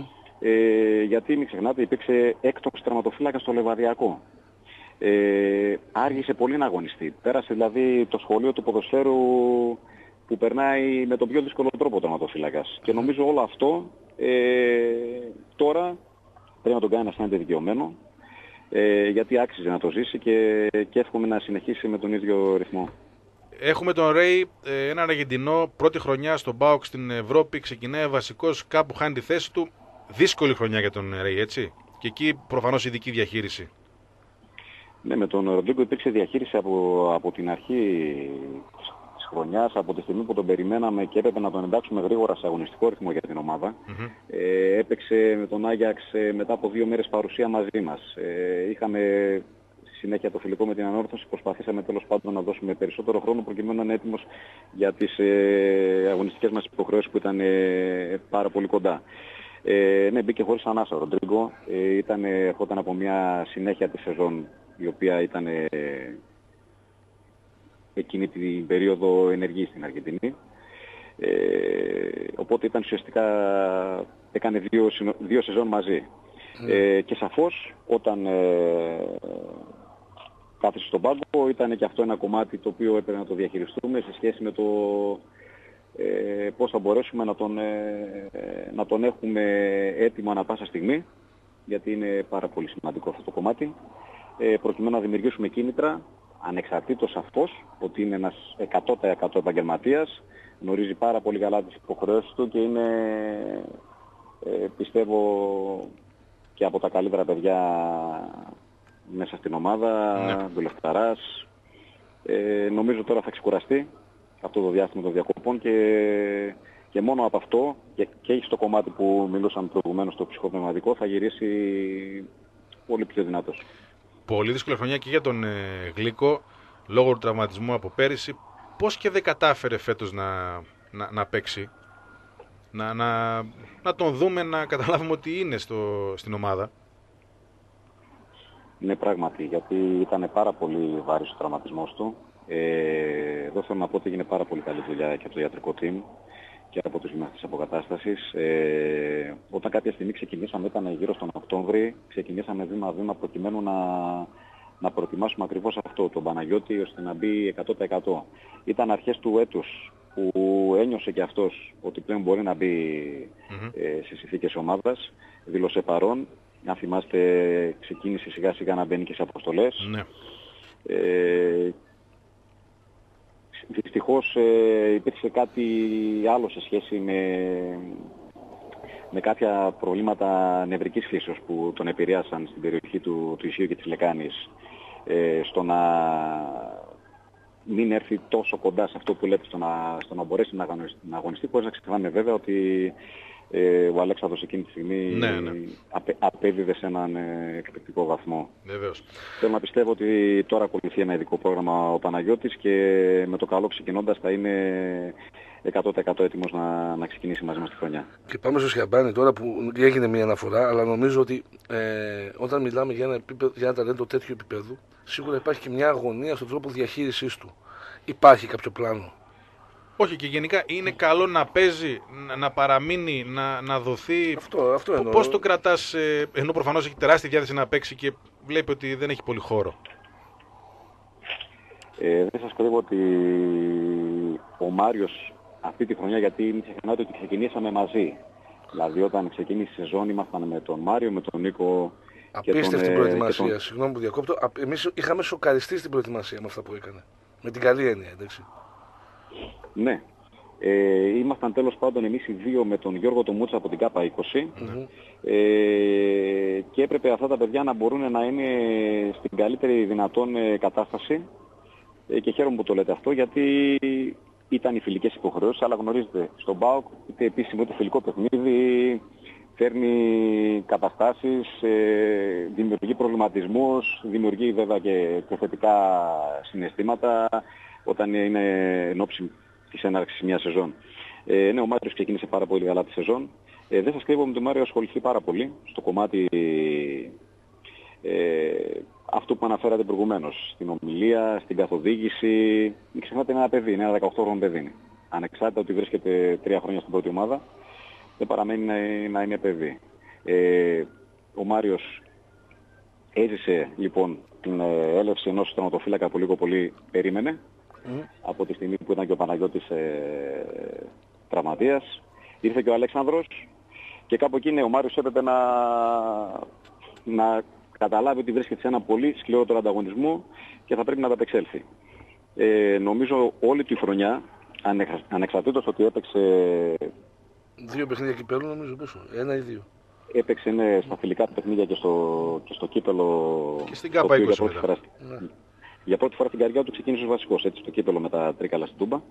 Γιατί μην ξεχνάτε, υπήρξε έκτος τερματοφύλακας στο Λεβαδιακό. Άργησε πολύ να αγωνιστεί. Πέρασε δηλαδή το σχολείο του ποδοσφαίρου που περνάει με τον πιο δύσκολο τρόπο ο τερματοφύλακας. Και νομίζω όλο αυτό τώρα πρέπει να τον κάνει να αισθάνεται δικαιωμένο, γιατί άξιζε να το ζήσει και εύχομαι να συνεχίσει με τον ίδιο ρυθμό. Έχουμε τον Ρέι, έναν Αργεντινό, πρώτη χρονιά στον ΠΑΟΚ στην Ευρώπη, ξεκινάει βασικός, κάπου χάνει τη θέση του. Δύσκολη χρονιά για τον Ρέι, έτσι. Και εκεί προφανώς ειδική διαχείριση. Ναι, με τον Ροντρίγκο υπήρξε διαχείριση από την αρχή της χρονιάς, από τη στιγμή που τον περιμέναμε και έπρεπε να τον εντάξουμε γρήγορα σε αγωνιστικό ρυθμό για την ομάδα. Έπαιξε με τον Άγιαξ μετά από 2 μέρες παρουσία μαζί μας. Είχαμε συνέχεια το φιλικό με την ανόρθωση, προσπαθήσαμε τέλος πάντων να δώσουμε περισσότερο χρόνο προκειμένου να είναι έτοιμος για τις αγωνιστικές μας υποχρεώσεις που ήταν πάρα πολύ κοντά. Ναι, μπήκε χωρίς ανάσα ο Ροντρίγκο. Ερχόταν από μια συνέχεια της σεζόν η οποία ήταν εκείνη την περίοδο ενεργή στην Αργεντινή. Οπότε ήταν ουσιαστικά, έκανε δύο σεζόν μαζί. Και σαφώς όταν κάθισε στον πάγκο ήταν και αυτό ένα κομμάτι το οποίο έπρεπε να το διαχειριστούμε σε σχέση με το πώς θα μπορέσουμε να τον έχουμε έτοιμο ανά πάσα στιγμή, γιατί είναι πάρα πολύ σημαντικό αυτό το κομμάτι, προκειμένου να δημιουργήσουμε κίνητρα, ανεξαρτήτως αυτός ότι είναι ένας 100% επαγγελματίας, γνωρίζει πάρα πολύ καλά τις υποχρεώσεις του και είναι Πιστεύω και από τα καλύτερα παιδιά μέσα στην ομάδα, δουλευταράς. Νομίζω τώρα θα ξεκουραστεί αυτό το διάστημα των διακοπών και μόνο από αυτό και στο κομμάτι που μιλούσαμε προηγουμένως, το ψυχοπνευματικό, θα γυρίσει πολύ πιο δυνατός. Πολύ δύσκολη χρονιά και για τον Γλίκο, λόγω του τραυματισμού από πέρυσι. Πώς και δεν κατάφερε φέτος να παίξει, να τον δούμε, να καταλάβουμε ότι είναι στην ομάδα. Ναι, πράγματι, γιατί ήταν πάρα πολύ βάρης ο τραυματισμός του. Εδώ θέλω να πω ότι έγινε πάρα πολύ καλή δουλειά και από το ιατρικό team και από τους γυμναστές αποκατάστασης. Όταν κάποια στιγμή ξεκινήσαμε, ήταν γύρω στον Οκτώβρη, ξεκινήσαμε βήμα-βήμα προκειμένου να προετοιμάσουμε ακριβώς αυτό, τον Παναγιώτη, ώστε να μπει 100%. Ήταν αρχές του έτους που ένιωσε και αυτός ότι πλέον μπορεί να μπει σε συνθήκες ομάδας, δήλωσε παρόν. Αν θυμάστε, ξεκίνησε σιγά σιγά να μπαίνει και σε αποστολές. Ναι. Δυστυχώς υπήρξε κάτι άλλο σε σχέση με κάποια προβλήματα νευρικής φύσεως που τον επηρέασαν στην περιοχή του Ισίου και της Λεκάνης, στο να μην έρθει τόσο κοντά σε αυτό που λέτε, στο να μπορέσει να αγωνιστεί, χωρίς να ξεχνάμε βέβαια ότι ο Αλέξανδρος εκείνη τη στιγμή απέδιδε σε έναν εκπληκτικό βαθμό. Βεβαίως. Θέλω να πιστεύω ότι τώρα ακολουθεί ένα ειδικό πρόγραμμα ο Παναγιώτης και με το καλό ξεκινώντας θα είναι 100% έτοιμος να ξεκινήσει μαζί μας τη χρονιά. Και πάμε στο Σιαμπάνι τώρα που έγινε μια αναφορά, αλλά νομίζω ότι όταν μιλάμε για ένα ταλέντο τέτοιου επίπεδου, σίγουρα υπάρχει και μια αγωνία στον τρόπο διαχείρισης του. Υπάρχει κάποιο πλάνο? Όχι, και γενικά είναι καλό να παίζει, να παραμείνει, να δοθεί. Αυτό εννοώ. Πώς το κρατάς, ενώ προφανώς έχει τεράστια διάθεση να παίξει και βλέπει ότι δεν έχει πολύ χώρο? Δεν σας κρύβω ότι ο Μάριος αυτή τη χρονιά, γιατί μην ξεχνάτε ότι ξεκινήσαμε μαζί. Δηλαδή όταν ξεκίνησε η σεζόν ήμασταν με τον Μάριο, με τον Νίκο. Απίστευτη προετοιμασία. Συγγνώμη που διακόπτω. Εμείς είχαμε σοκαριστεί στην προετοιμασία με αυτά που έκανε. Με την καλή έννοια, εντάξει. Ναι. Ήμασταν τέλος πάντων εμείς οι δύο με τον Γιώργο το Μούτσα από την ΚΑΠΑ 20 και έπρεπε αυτά τα παιδιά να μπορούν να είναι στην καλύτερη δυνατόν κατάσταση και χαίρομαι που το λέτε αυτό, γιατί ήταν οι φιλικές υποχρεώσεις, αλλά γνωρίζετε στον ΠΑΟΚ είτε επίσημο είτε φιλικό παιχνίδι φέρνει καταστάσεις, δημιουργεί προβληματισμούς, δημιουργεί βέβαια και θετικά συναισθήματα όταν είναι εν ώψη της έναρξης μια σεζόν. Ναι, ο Μάριος ξεκίνησε πάρα πολύ καλά τη σεζόν. Δεν σας κρύβω, με τον Μάριο ασχοληθεί πάρα πολύ στο κομμάτι αυτό που αναφέρατε προηγουμένως, στην ομιλία, στην καθοδήγηση. Μην ξεχνάτε, είναι ένα παιδί, είναι ένα 18χρονο παιδί. Ανεξάρτητα ότι βρίσκεται 3 χρόνια στην πρώτη ομάδα, δεν παραμένει να είναι παιδί. Ο Μάριος έζησε λοιπόν την έλευση ενός τερματοφύλακα που λίγο πολύ περίμενε από τη στιγμή που ήταν και ο Παναγιώτης τραυματίας. Ήρθε και ο Αλέξανδρος και κάπου εκεί ο Μάριος έπρεπε να καταλάβει ότι βρίσκεται σε ένα πολύ σκληρότερο ανταγωνισμό και θα πρέπει να ανταπεξέλθει. Νομίζω όλη τη χρονιά, ανεξαρτήτως ότι έπαιξε 2 παιχνίδια κυπέλλου, νομίζω πόσο, 1 ή 2. Έπαιξε στα φιλικά παιχνίδια και στο κύπελλο. Και στην ΚΑΠΑ 20 για πρώτη φορά στην καριέρα του ξεκίνησε ως βασικός, έτσι, στο κύπελλο με τα Τρίκαλα στην Τούμπα.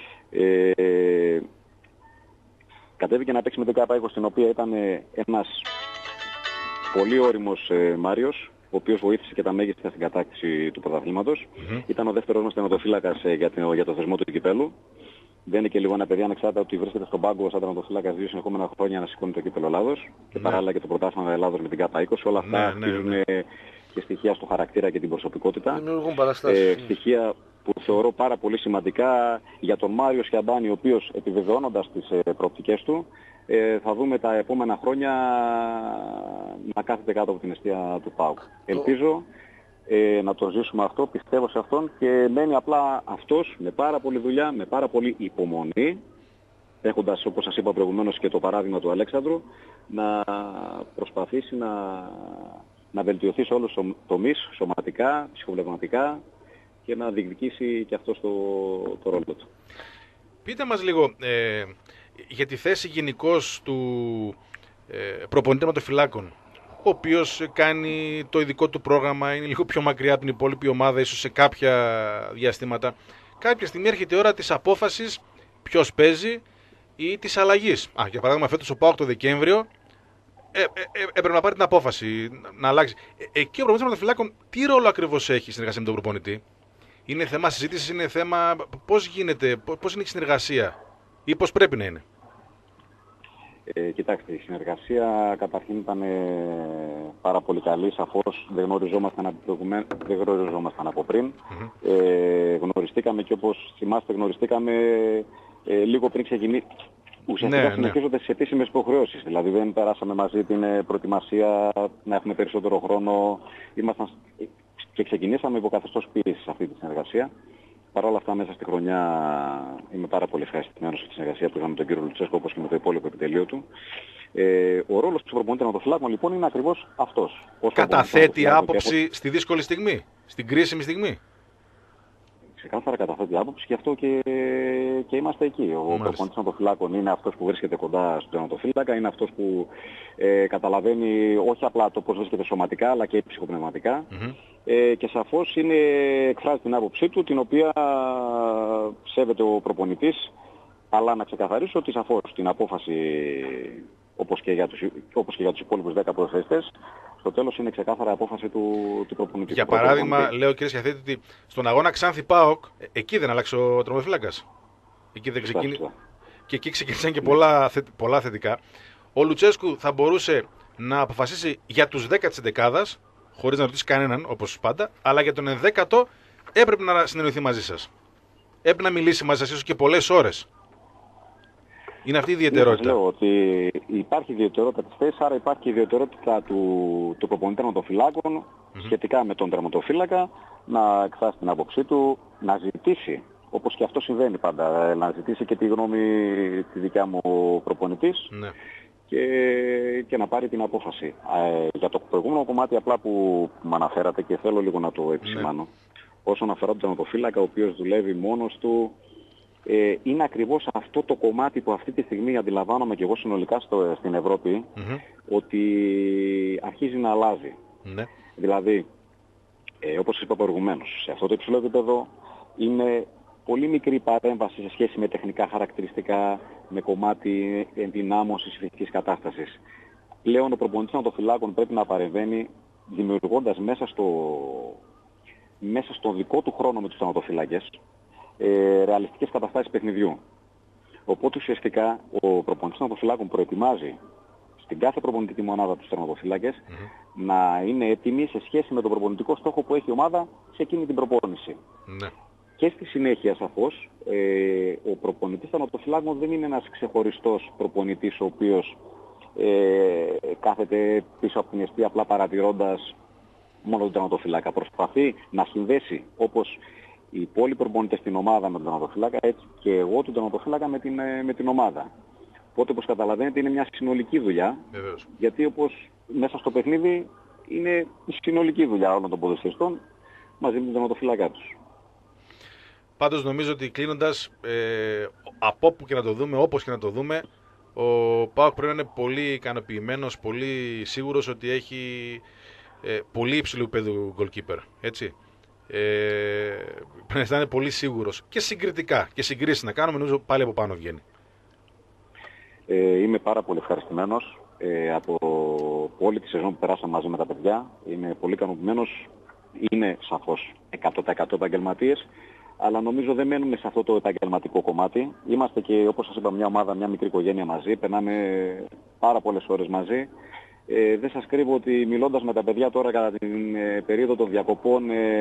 Κατέβηκε να παίξει με την ΚΑΠΑ 20, στην οποία ήταν ένας πολύ όριμος Μάριος, ο οποίος βοήθησε και τα μέγιστα στην κατάκτηση του πρωταθλήματος. Ήταν ο δεύτερος μας τερματοφύλακας για το θεσμό του κυπέλλου. Δεν είναι και λίγο ένα παιδί, ανεξάρτητα ότι βρίσκεται στον πάγκο σαν τερματοφύλακας 2 συνεχόμενα χρόνια, να σηκώνει το κύπελλο Ελλάδος και παράλληλα και το πρωτάθλημα Ελλάδος με την ΚΑΠΑ 20. Όλα αυτά χτίζουν και στοιχεία στο χαρακτήρα και την προσωπικότητα. Στοιχεία που θεωρώ πάρα πολύ σημαντικά για τον Μάριο Σιαμπάνη, ο οποίος επιβεβαιώνοντας τις προοπτικές του, θα δούμε τα επόμενα χρόνια να κάθεται κάτω από την εστία του ΠΑΟΚ. Ελπίζω να το ζήσουμε αυτό, πιστεύω σε αυτόν και μένει απλά αυτός με πάρα πολλή δουλειά, με πάρα πολλή υπομονή, έχοντας, όπως σας είπα προηγουμένως, και το παράδειγμα του Αλέξανδρου, να προσπαθήσει να βελτιωθεί σε όλους τους τομείς, σωματικά, ψυχοπνευματικά και να διεκδικήσει και αυτό το ρόλο του. Πείτε μας λίγο για τη θέση γενικώς προπονητή τερματοφυλάκων, ο οποίος κάνει το ειδικό του πρόγραμμα, είναι λίγο πιο μακριά από την υπόλοιπη ομάδα, ίσως σε κάποια διαστήματα. Κάποια στιγμή έρχεται η ώρα της απόφασης ποιος παίζει ή της αλλαγής. Για παράδειγμα, φέτος ο ΠΑΟΚ το Δεκέμβριο έπρεπε να πάρει την απόφαση να αλλάξει. Εκεί ο προπονητής τερματοφυλάκων τι ρόλο ακριβώς έχει συνεργασία με τον προπονητή? Είναι θέμα συζήτησης, είναι θέμα πώς γίνεται, πώς είναι η συνεργασία ή πώς πρέπει να είναι? Κοιτάξτε, η συνεργασία καταρχήν ήταν πάρα πολύ καλή. Σαφώς δεν γνωριζόμασταν από πριν. Γνωριστήκαμε και όπως θυμάστε γνωριστήκαμε λίγο πριν ξεκινήσει. Ουσιαστικά συνεχίζονται τις επίσημες υποχρεώσεις. Δηλαδή δεν περάσαμε μαζί την προετοιμασία να έχουμε περισσότερο χρόνο. Και ξεκινήσαμε υπό καθεστώς πίεσης αυτή τη συνεργασία. Παρ' όλα αυτά, μέσα στη χρονιά είμαι πάρα πολύ ευχαριστημένος για τη συνεργασία που είχαμε με τον κύριο Λουτσέσκο, όπως και με το υπόλοιπο επιτελείο του. Ο ρόλος του προπονητή τερματοφυλάκων λοιπόν είναι ακριβώς αυτός. Καταθέτει άποψη στη δύσκολη στιγμή, στην κρίσιμη στιγμή. Ξεκάθαρα καταθέτει άποψη, και αυτό και είμαστε εκεί. Ο προπονητής τερματοφυλάκων είναι αυτός που βρίσκεται κοντά στον τερματοφύλακα, είναι αυτός που καταλαβαίνει όχι απλά το πώς βρίσκεται σωματικά, αλλά και ψυχοπνευματικά. Και σαφώς εκφράζει την άποψή του, την οποία σέβεται ο προπονητής, αλλά να ξεκαθαρίσω ότι σαφώς την απόφαση, όπως και για τους υπόλοιπους 10 ποδοσφαιριστές, στο τέλος είναι ξεκάθαρα απόφαση του προπονητή. Για παράδειγμα, λέω κύριε Σκιαθέτη, ότι στον αγώνα Ξάνθη ΠΑΟΚ, εκεί δεν άλλαξε ο τερματοφύλακας. Εκεί δεν ξεκίνησε. Και εκεί ξεκίνησαν και πολλά θετικά. Ο Λουτσέσκου θα μπορούσε να αποφασίσει για τους 10 της δεκάδας, χωρίς να ρωτήσει κανέναν, όπως πάντα, αλλά για τον 11ο έπρεπε να συνεννοηθεί μαζί σας. Έπρεπε να μιλήσει μαζί σας, ίσως και πολλές ώρες. Είναι αυτή η ιδιαιτερότητα. Λέω ότι υπάρχει ιδιαιτερότητα της θέσης, άρα υπάρχει και ιδιαιτερότητα του προπονητή τερματοφυλάκων σχετικά με τον τερματοφύλακα, να εκφράσει την άποψή του, να ζητήσει, όπως και αυτό συμβαίνει πάντα, να ζητήσει και τη γνώμη τη δικιά μου προπονητής. Και να πάρει την απόφαση. Για το προηγούμενο κομμάτι απλά που με αναφέρατε και θέλω λίγο να το επισημάνω, όσον αφορά τον τερματοφύλακα ο οποίος δουλεύει μόνος του, είναι ακριβώς αυτό το κομμάτι που αυτή τη στιγμή αντιλαμβάνομαι και εγώ συνολικά στην Ευρώπη, ότι αρχίζει να αλλάζει. Δηλαδή, όπως σας είπα προηγουμένως, σε αυτό το υψηλό επίπεδο είναι πολύ μικρή παρέμβαση σε σχέση με τεχνικά χαρακτηριστικά, με κομμάτι ενδυνάμωσης φυσικής κατάστασης. Πλέον ο προπονητής τερματοφυλάκων πρέπει να παρεμβαίνει δημιουργώντας μέσα στο δικό του χρόνο με τους τερματοφύλακες ρεαλιστικές καταστάσεις παιχνιδιού. Οπότε ουσιαστικά ο προπονητής τερματοφυλάκων προετοιμάζει στην κάθε προπονητική μονάδα τους τερματοφύλακες να είναι έτοιμοι σε σχέση με τον προπονητικό στόχο που έχει η ομάδα σε εκείνη την προπόνηση. Και στη συνέχεια σαφώς ο προπονητής τερματοφυλάκων δεν είναι ένας ξεχωριστός προπονητής ο οποίος κάθεται πίσω από την αιστεία απλά παρατηρώντας μόνο τον τερματοφυλάκα. Προσπαθεί να συνδέσει όπως οι υπόλοιποι προπονητές στην ομάδα με τον τερματοφυλάκα, έτσι και εγώ τον τερματοφυλάκα με την ομάδα. Οπότε όπως καταλαβαίνετε είναι μια συνολική δουλειά, γιατί όπως μέσα στο παιχνίδι είναι η συνολική δουλειά όλων των ποδοσφαιριστών μαζί με τον τερματοφυλάκα τους. Πάντως νομίζω ότι κλείνοντας, από όπου και να το δούμε, όπως και να το δούμε, ο ΠΑΟΚ πρέπει να είναι πολύ ικανοποιημένος, πολύ σίγουρος ότι έχει πολύ υψηλού επίπεδου goalkeeper, έτσι. Πρέπει να είναι πολύ σίγουρος και συγκριτικά και συγκρίσεις να κάνουμε, νομίζω πάλι από πάνω βγαίνει. Είμαι πάρα πολύ ευχαριστημένος από όλη τη σεζόν που περάσαμε μαζί με τα παιδιά. Είμαι πολύ ικανοποιημένος. Είναι σαφώς 100% επαγγελματίες, αλλά νομίζω δεν μένουμε σε αυτό το επαγγελματικό κομμάτι. Είμαστε και, όπως σας είπα, μια ομάδα, μια μικρή οικογένεια μαζί. Περνάμε πάρα πολλές ώρες μαζί. Δεν σας κρύβω ότι μιλώντας με τα παιδιά τώρα κατά την περίοδο των διακοπών,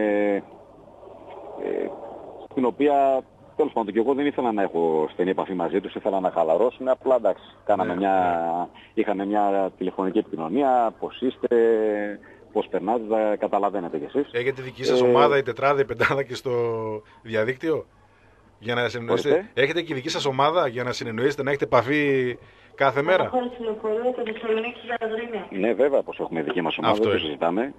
στην οποία τέλος πάντων και εγώ δεν ήθελα να έχω στενή επαφή μαζί τους, ήθελα να χαλαρώσουν. Απλά εντάξει, είχαμε μια τηλεφωνική επικοινωνία, πώς είστε, πώς περνάτε, καταλαβαίνετε κι εσείς. Έχετε δική σας ομάδα, η τετράδα, η πεντάδα και στο διαδίκτυο για να συνεννοήσετε? Έχετε και δική σας ομάδα για να συνεννοήσετε, να έχετε επαφή κάθε μέρα? Ναι, βέβαια πως έχουμε δική μας ομάδα, το συζητάμε.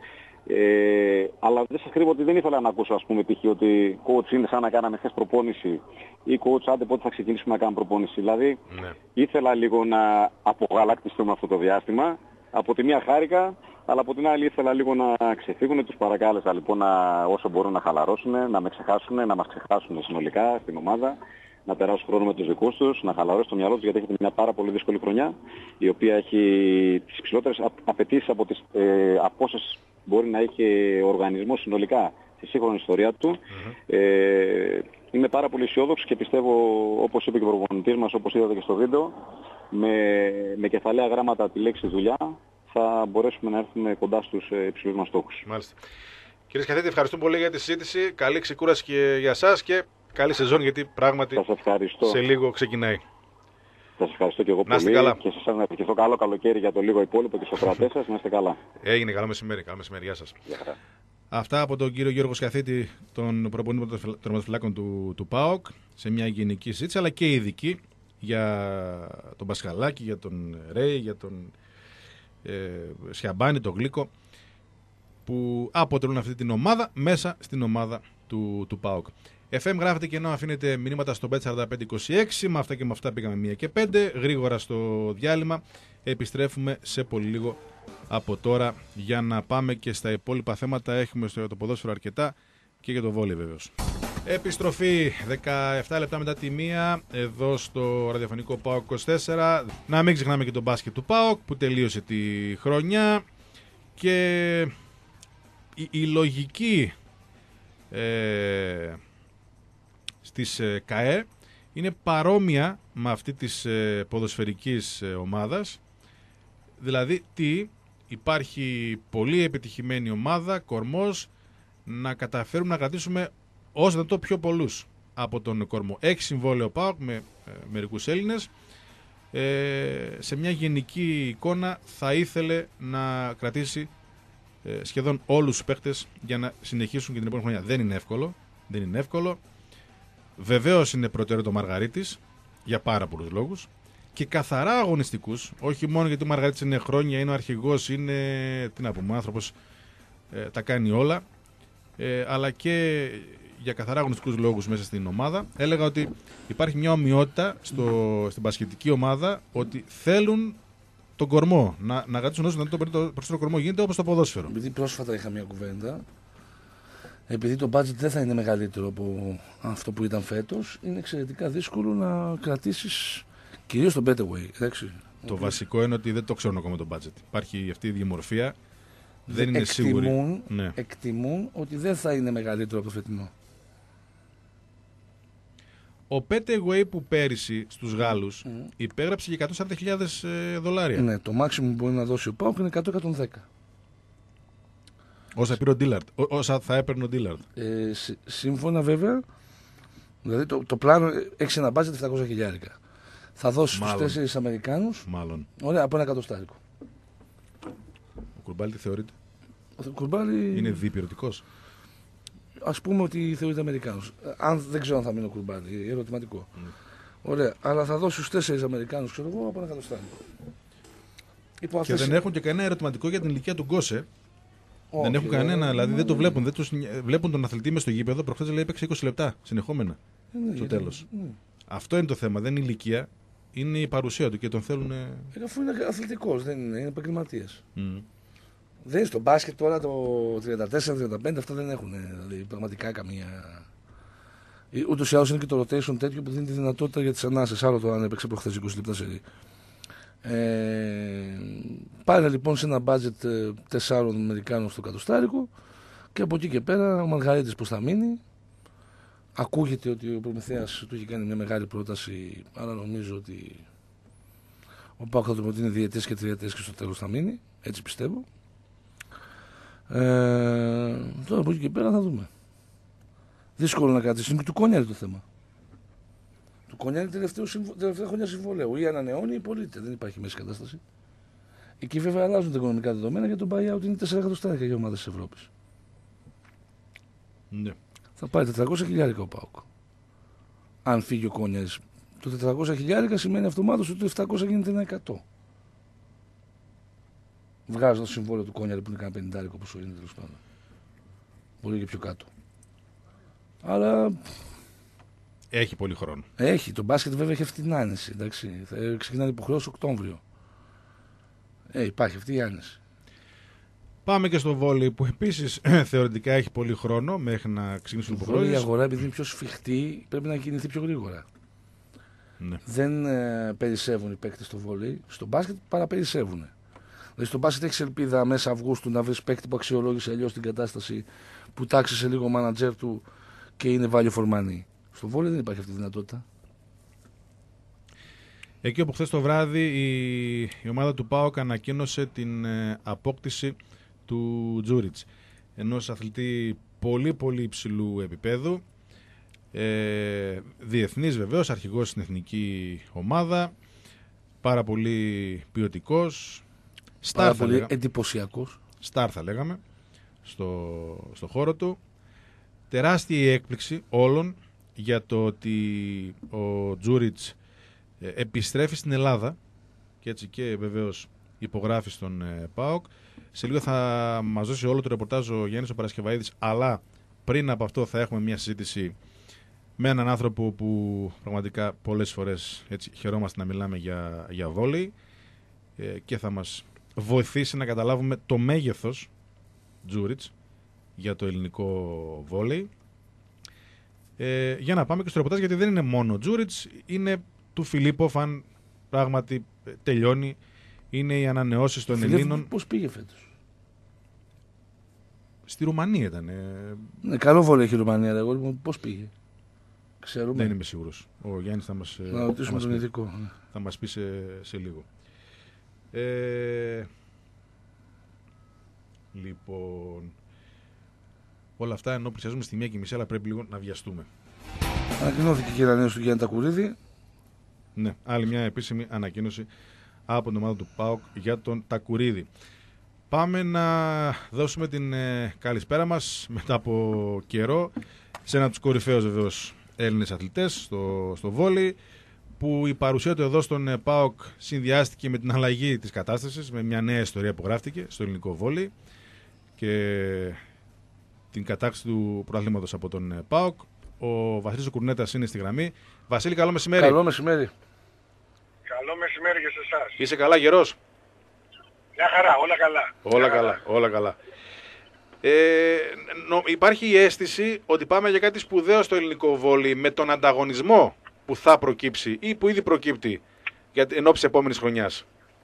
Αλλά δεν σας κρύβω ότι δεν ήθελα να ακούσω, ας πούμε, π.χ. ότι coach είναι σαν να κάναμε χθες προπόνηση ή coach άντε πότε θα ξεκινήσουμε να κάνουμε προπόνηση. Δηλαδή ήθελα λίγο να απογαλακτιστούμε αυτό το διάστημα. Από τη μία χάρηκα, αλλά από την άλλη ήθελα λίγο να ξεφύγουν. Τους παρακάλεσα λοιπόν όσο μπορούν να χαλαρώσουν, να με ξεχάσουν, να μας ξεχάσουν συνολικά στην ομάδα, να περάσουν χρόνο με τους δικούς τους, να χαλαρώσουν το μυαλό τους, γιατί έχετε μια πάρα πολύ δύσκολη χρονιά, η οποία έχει τις υψηλότερες απαιτήσεις από όσες μπορεί να έχει ο οργανισμός συνολικά στη σύγχρονη ιστορία του. Είμαι πάρα πολύ αισιόδοξος και πιστεύω, όπως είπε και ο προπονητής μας, όπως είδατε και στο βίντεο, με κεφαλαία γράμματα τη λέξη δουλειά, θα μπορέσουμε να έρθουμε κοντά στους υψηλούς μας στόχους. Μάλιστα. Κύριε Σκαθίτη, ευχαριστούμε πολύ για τη συζήτηση. Καλή ξεκούραση και για εσάς και καλή σεζόν, γιατί πράγματι σε λίγο ξεκινάει. Σας ευχαριστώ και εγώ πολύ καλά. Και σε εσάς να ευχηθώ καλό καλοκαίρι για το λίγο υπόλοιπο και στους κρατές σας. Να είστε καλά. Έγινε, καλό μεσημέρι. Καλό μεσημέρι. Γεια σας. Αυτά από τον κύριο Γιώργο Σκαθίτη, τον προπονητή των τερματοφυλάκων του ΠΑΟΚ, σε μια γενική συζήτηση, αλλά και ειδική για τον Πασχαλάκη, για τον Ρέι, για τον Σιαμπάνη, τον Γλίκο, που αποτελούν αυτή την ομάδα μέσα στην ομάδα του ΠΑΟΚ. FM γράφετε και ενώ αφήνετε μηνύματα στο Bet4526. Με αυτά και με αυτά πήγαμε 1 και 5. Γρήγορα στο διάλειμμα. Επιστρέφουμε σε πολύ λίγο από τώρα για να πάμε και στα υπόλοιπα θέματα. Έχουμε στο το ποδόσφαιρο αρκετά και για το βόλεϊ βέβαιως. Επιστροφή 17 λεπτά μετά τη 1 εδώ στο ραδιοφωνικό ΠΑΟΚ 24. Να μην ξεχνάμε και τον μπάσκετ του ΠΑΟΚ που τελείωσε τη χρονιά και η λογική στις ΚΑΕ είναι παρόμοια με αυτή της ποδοσφαιρικής ομάδας. Δηλαδή υπάρχει πολύ επιτυχημένη ομάδα, Κορμός, να καταφέρουμε να κρατήσουμε όσο το πιο πολλούς από τον Κορμό. 6 συμβόλαιο ΠΑΟΚ με μερικούς Έλληνες. Σε μια γενική εικόνα θα ήθελε να κρατήσει σχεδόν όλους τους παίκτες για να συνεχίσουν και την επόμενη χρονιά. Δεν είναι εύκολο. Βεβαίως είναι προτεραιότητα ο Μαργαρίτης για πάρα πολλούς λόγους και καθαρά αγωνιστικούς, όχι μόνο γιατί ο Μαργαρίτης είναι χρόνια, είναι ο αρχηγός, είναι άνθρωπος, τα κάνει όλα, αλλά και για καθαρά αγωνιστικούς λόγους μέσα στην ομάδα. Έλεγα ότι υπάρχει μια ομοιότητα στην μπασκετική ομάδα, ότι θέλουν τον κορμό να κρατήσουν όσο το περισσότερο κορμό γίνεται, όπως το ποδόσφαιρο. Επειδή πρόσφατα είχα μια κουβέντα, επειδή το budget δεν θα είναι μεγαλύτερο από αυτό που ήταν φέτος, είναι εξαιρετικά δύσκολο να κρατήσεις κυρίως τον Betway. Το βασικό είναι ότι δεν το ξέρουν ακόμα το budget. Υπάρχει αυτή η διαμορφία. Δεν είναι σίγουροι. Εκτιμούν ότι δεν θα είναι μεγαλύτερο από το φετινό. Ο Betway που πέρυσι στους Γάλλους υπέγραψε για $140,000. Ναι, το maximum που μπορεί να δώσει ο ΠΑΟΚ είναι 100-110. Όσα πήρε ο Ντίλαρντ, όσα θα έπαιρνε ο Ντίλαρντ. Σύμφωνα βέβαια, δηλαδή το πλάνο έχει ένα budget 700,000. Θα δώσει στους 4 Αμερικάνους. Μάλλον. Ωραία, από ένα $100. Ο Κουρμπάλη τι θεωρείται? Ο Κουρμπάλη είναι διπυρωτικός. Ας πούμε ότι θεωρείται Αμερικάνος. Δεν ξέρω αν θα μείνει ο Κουρμπάλη, ερωτηματικό. Ωραία, αλλά θα δώσει στους 4 Αμερικάνους, ξέρω εγώ, από ένα $100. Και δεν έχουν και κανένα ερωτηματικό για την ηλικία του Γκόσε. Δεν έχουν κανένα, δηλαδή δεν το βλέπουν. Δεν τους, βλέπουν τον αθλητή μες στο γήπεδο. Προχθές λέει έπαιξε 20 λεπτά συνεχόμενα στο τέλος. Αυτό είναι το θέμα. Δεν είναι η ηλικία, είναι η παρουσία του και τον θέλουν. Αφού είναι αθλητικός, δεν είναι επαγγελματίας. Δεν στο μπάσκετ τώρα το 34-35 αυτά δεν έχουν δηλαδή, πραγματικά καμία. Ούτως ή άλλως είναι και το rotation τέτοιο που δίνει τη δυνατότητα για τις ανάσες. Άλλο το αν έπαιξε προχθές 20 λεπτά σε πάνε λοιπόν σε ένα budget 4 Αμερικάνων στο $100 και από εκεί και πέρα ο Μαργαρίτης πως θα μείνει. Ακούγεται ότι ο Προμηθέας του έχει κάνει μια μεγάλη πρόταση, άρα νομίζω ότι ο ΠΑΟΚ θα του προτείνει διετές και τριετές και στο τέλος θα μείνει, έτσι πιστεύω. Τώρα από εκεί και πέρα θα δούμε. Δύσκολο να κρατήσει, είναι και του Κόνιαρη το θέμα. Του Κόνιαρη τελευταία χρονιά συμβολέου, ή ανανεώνει ή πωλείται, δεν υπάρχει μέση κατάσταση. Εκεί βέβαια αλλάζουν τα οικονομικά δεδομένα για τον buyout είναι 4 εκατοστάρικα για ομάδες της Ευρώπης. Ναι. Θα πάρει 400,000 ο ΠΑΟΚ. Αν φύγει ο Κόνιαρης. Το 400,000 σημαίνει αυτομάτως ότι το 700 γίνεται ένα 100. Βγάζω το συμβόλαιο του Κόνιαρη που είναι κανένα 50 όπως είναι τέλος πάντων. Μπορεί και πιο κάτω. Αλλά. Έχει πολύ χρόνο. Έχει. Το μπάσκετ βέβαια έχει αυτή την άνεση. Εντάξει. Θα ξεκινάνε υποχρεώσεις Οκτώβριο. Υπάρχει αυτή η άνεση. Πάμε και στο βόλεϊ που επίσης θεωρητικά έχει πολύ χρόνο μέχρι να ξεκινήσουν οι υποχρεώσεις. Η αγορά, επειδή είναι πιο σφιχτή, πρέπει να κινηθεί πιο γρήγορα. Ναι. Δεν περισσεύουν οι παίκτες στο βόλεϊ. Στο μπάσκετ παραπερισσεύουν. Δηλαδή στο μπάσκετ έχεις ελπίδα μέσα Αυγούστου να βρεις παίκτη που αξιολόγησε αλλιώς την κατάσταση, που τάξισε λίγο ο μάνατζερ του και είναι value for money. Στο βόλεϊ δεν υπάρχει αυτή τη δυνατότητα. Εκεί όπου χθες το βράδυ η ομάδα του ΠΑΟΚ ανακοίνωσε την απόκτηση του Τζούριτς, ενός αθλητή πολύ πολύ υψηλού επίπεδου, διεθνής βεβαίως, αρχηγός στην εθνική ομάδα, πάρα πολύ ποιοτικός, πάρα πολύ εντυπωσιακός, στάρ θα λέγαμε στο χώρο του. Τεράστια η έκπληξη όλων για το ότι ο Τζούριτς επιστρέφει στην Ελλάδα και έτσι και βεβαίως υπογράφει στον ΠΑΟΚ. Σε λίγο θα μας δώσει όλο το ρεπορτάζ ο Γιάννης ο Παρασκευαίδης, αλλά πριν από αυτό θα έχουμε μια συζήτηση με έναν άνθρωπο που πραγματικά πολλές φορές έτσι, χαιρόμαστε να μιλάμε για βόλεϊ και θα μας βοηθήσει να καταλάβουμε το μέγεθος Τζούριτς για το ελληνικό βόλεϊ. Για να πάμε και στο ρεπορτάζ, γιατί δεν είναι μόνο Τζούριτς, είναι του Φιλίπποφ, αν πράγματι τελειώνει, είναι οι ανανεώσεις των Ελλήνων. Πώς πήγε φέτος? Στη Ρουμανία ήταν. Καλό βόλεϊ έχει η Ρουμανία, εγώ πώς πήγε? Ξέρουμε. Δεν είμαι σίγουρος. Ο Γιάννης θα μας, να ρωτήσουμε τον ειδικό. Θα μας πει σε λίγο. Λοιπόν, όλα αυτά ενώ πλησιάζουμε στη 1:30, αλλά πρέπει λίγο να βιαστούμε. Ανακοινώθηκε και η ανανέωση του Γιάννη Τακουρίδη. Ναι, άλλη μια επίσημη ανακοίνωση από την ομάδα του ΠΑΟΚ για τον Τακουρίδη. Πάμε να δώσουμε την καλησπέρα μας μετά από καιρό σε έναν από τους κορυφαίους βεβαίως Έλληνες αθλητές στο βόλεϊ, που η παρουσία του εδώ στον ΠΑΟΚ συνδυάστηκε με την αλλαγή της κατάστασης, με μια νέα ιστορία που γράφτηκε στο ελληνικό βόλεϊ και την κατάκτηση του πρωταθλήματος από τον ΠΑΟΚ. Ο Βασίλης Κουρνέτας είναι στη γραμμή. Βασίλη, καλό μεσημέρι. Καλό μεσημέρι. Καλό μεσημέρι και σε εσάς. Είσαι καλά, γερός? Μια χαρά, όλα καλά. Όλα καλά. Υπάρχει η αίσθηση ότι πάμε για κάτι σπουδαίο στο ελληνικό βόλεϊ με τον ανταγωνισμό που θα προκύψει ή που ήδη προκύπτει εν ώψη επόμενης χρονιάς.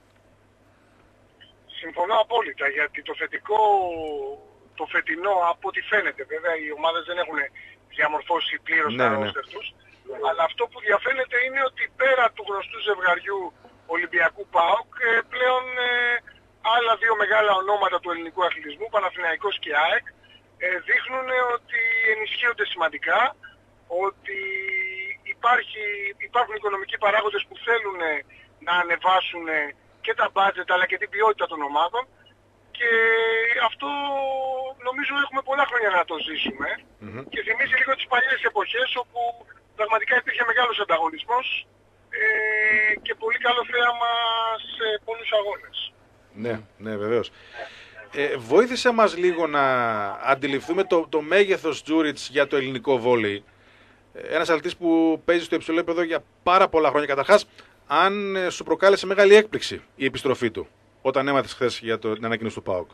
Συμφωνώ απόλυτα, γιατί το φετινό, από ό,τι φαίνεται, βέβαια οι ομάδες δεν έχουν διαμορφώσει πλήρως τα ρόστερ τους, αλλά αυτό που διαφαίνεται είναι ότι πέρα του γνωστού ζευγαριού Ολυμπιακού ΠΑΟΚ, πλέον άλλα δύο μεγάλα ονόματα του ελληνικού αθλητισμού, Παναθηναϊκός και ΑΕΚ, δείχνουν ότι ενισχύονται σημαντικά, ότι υπάρχουν οικονομικοί παράγοντες που θέλουν να ανεβάσουν και τα μπάτζετ αλλά και την ποιότητα των ομάδων, και αυτό νομίζω έχουμε πολλά χρόνια να το ζήσουμε και θυμίζει λίγο τις παλιές εποχές όπου πραγματικά υπήρχε μεγάλος ανταγωνισμός και πολύ καλό θέαμα σε πολλούς αγώνες. Ναι, βεβαίως. Βοήθησε μας λίγο να αντιληφθούμε το μέγεθος Τζούριτς για το ελληνικό βόλεϊ. Ένας αθλητής που παίζει στο υψηλό επίπεδο για πάρα πολλά χρόνια. Καταρχάς, αν σου προκάλεσε μεγάλη έκπληξη η επιστροφή του όταν έμαθες χθες για την ανακοίνωση του ΠΑΟΚ.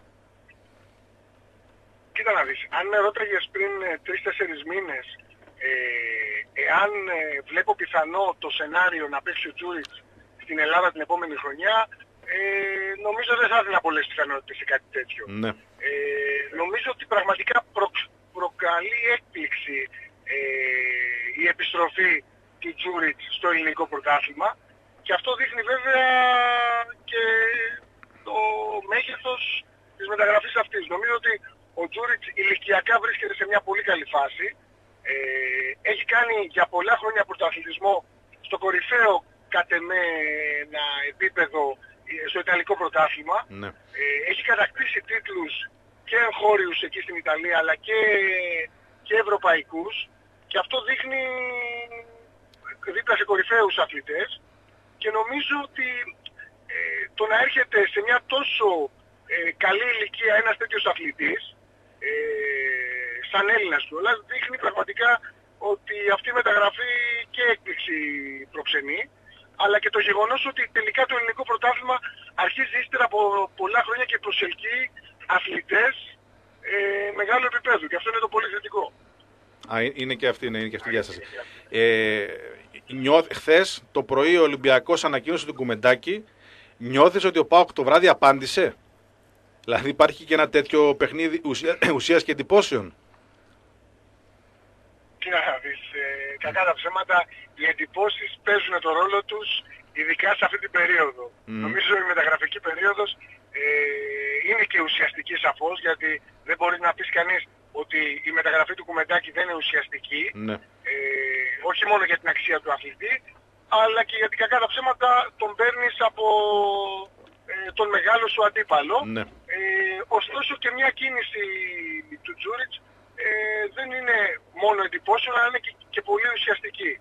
Κοίτα να δεις, αν με ρώταγες πριν 3-4 μήνες εάν βλέπω πιθανό το σενάριο να παίξει ο Τζούριτς στην Ελλάδα την επόμενη χρονιά, νομίζω δεν θα έδινα πολλές πιθανότητες σε κάτι τέτοιο. Ναι. Νομίζω ότι πραγματικά προκαλεί έκπληξη η επιστροφή του Τζούριτς στο ελληνικό πρωτάθλημα, και αυτό δείχνει βέβαια και το μέγεθος της μεταγραφής αυτής. Νομίζω ότι ο Τζούριτς ηλικιακά βρίσκεται σε μια πολύ καλή φάση. Έχει κάνει για πολλά χρόνια πρωταθλητισμό στο κορυφαίο κατ' εμένα επίπεδο στο ιταλικό πρωτάθλημα. Ναι. Έχει κατακτήσει τίτλους και εγχώριους εκεί στην Ιταλία αλλά και ευρωπαϊκούς, και αυτό δείχνει δίπλα σε κορυφαίους αθλητές, και νομίζω ότι το να έρχεται σε μια τόσο καλή ηλικία ένας τέτοιος αθλητής, σαν Έλληνας κιόλας, δείχνει πραγματικά ότι αυτή η μεταγραφή και έκπληξη προξενεί, αλλά και το γεγονός ότι τελικά το ελληνικό πρωτάθλημα αρχίζει ύστερα από πολλά χρόνια και προσελκύει αθλητές μεγάλου επίπεδου, και αυτό είναι το πολύ θετικό. Είναι και αυτή η διάσταση. Χθες το πρωί ο Ολυμπιακός ανακοίνωσε το κουμεντάκι. Νιώθεις ότι ο ΠΑΟΚ το βράδυ απάντησε? Δηλαδή υπάρχει και ένα τέτοιο παιχνίδι ουσίας και εντυπώσεων? Τι να δεις, κακά τα ψέματα, οι εντυπώσεις παίζουν το ρόλο τους, ειδικά σε αυτή την περίοδο. Νομίζω η μεταγραφική περίοδος είναι και ουσιαστική σαφώς, γιατί δεν μπορεί να πεις κανείς ότι η μεταγραφή του κουμεντάκι δεν είναι ουσιαστική, όχι μόνο για την αξία του αθλητή, αλλά και γιατί κακά τα ψέματα τον παίρνεις από τον μεγάλο σου αντίπαλο. Ωστόσο και μια κίνηση του Τζούριτς δεν είναι μόνο εντυπώσεων, αλλά είναι και πολύ ουσιαστική.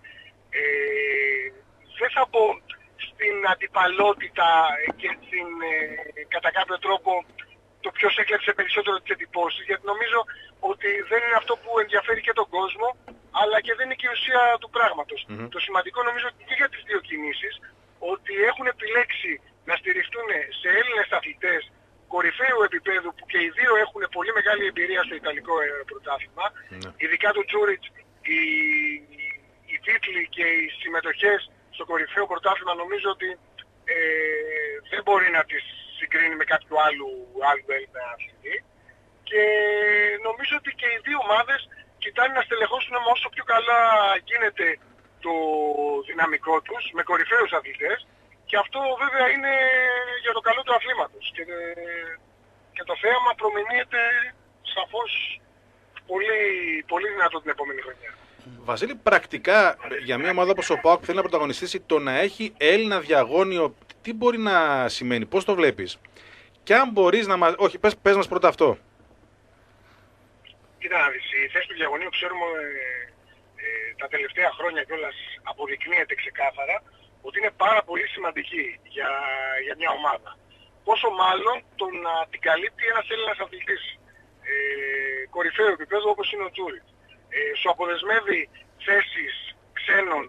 Δεν θα πω στην αντιπαλότητα και στην, κατά κάποιο τρόπο, το ποιος έκλεψε περισσότερο τις εντυπώσεις, γιατί νομίζω ότι δεν είναι αυτό που ενδιαφέρει και τον κόσμο, αλλά και δεν είναι και η ουσία του πράγματος. Το σημαντικό νομίζω και για τις δύο κινήσεις, ότι έχουν επιλέξει να στηριχτούν σε Έλληνες αθλητές κορυφαίου επίπεδου, που και οι δύο έχουν πολύ μεγάλη εμπειρία στο Ιταλικό πρωτάθλημα. Ειδικά του Τζούριτς, οι τίτλοι και οι συμμετοχές στο κορυφαίο πρωτάθλημα νομίζω ότι δεν μπορεί να τις συγκρίνει με κάποιο άλλου Έλληνα αθλητή. Και νομίζω ότι και οι δύο ομάδες κοιτάνε να στελεχώσουν όσο πιο καλά γίνεται το δυναμικό τους, με κορυφαίους αθλητές, και αυτό βέβαια είναι για το καλό του αθλήματος. Και το θέαμα προμηνύεται σαφώς πολύ, πολύ δυνατό την επόμενη χρονιά. Βασίλη, πρακτικά για μια ομάδα όπως ο ΠΑΟΚ θέλει να πρωταγωνιστήσει, το να έχει Έλληνα διαγώνιο, τι μπορεί να σημαίνει, πώς το βλέπεις? Και αν μπορείς να μας... Όχι, πες μας πρώτα αυτό. Κοίτα να δεις, η θέση του διαγωνίου ξέρουμε τα τελευταία χρόνια κιόλας αποδεικνύεται ξεκάθαρα ότι είναι πάρα πολύ σημαντική για μια ομάδα. Πόσο μάλλον το να την καλύπτει ένας Έλληνας αθλητής κορυφαίου επίπεδου όπως είναι ο Τζούριτς. Σου αποδεσμεύει θέσεις ξένων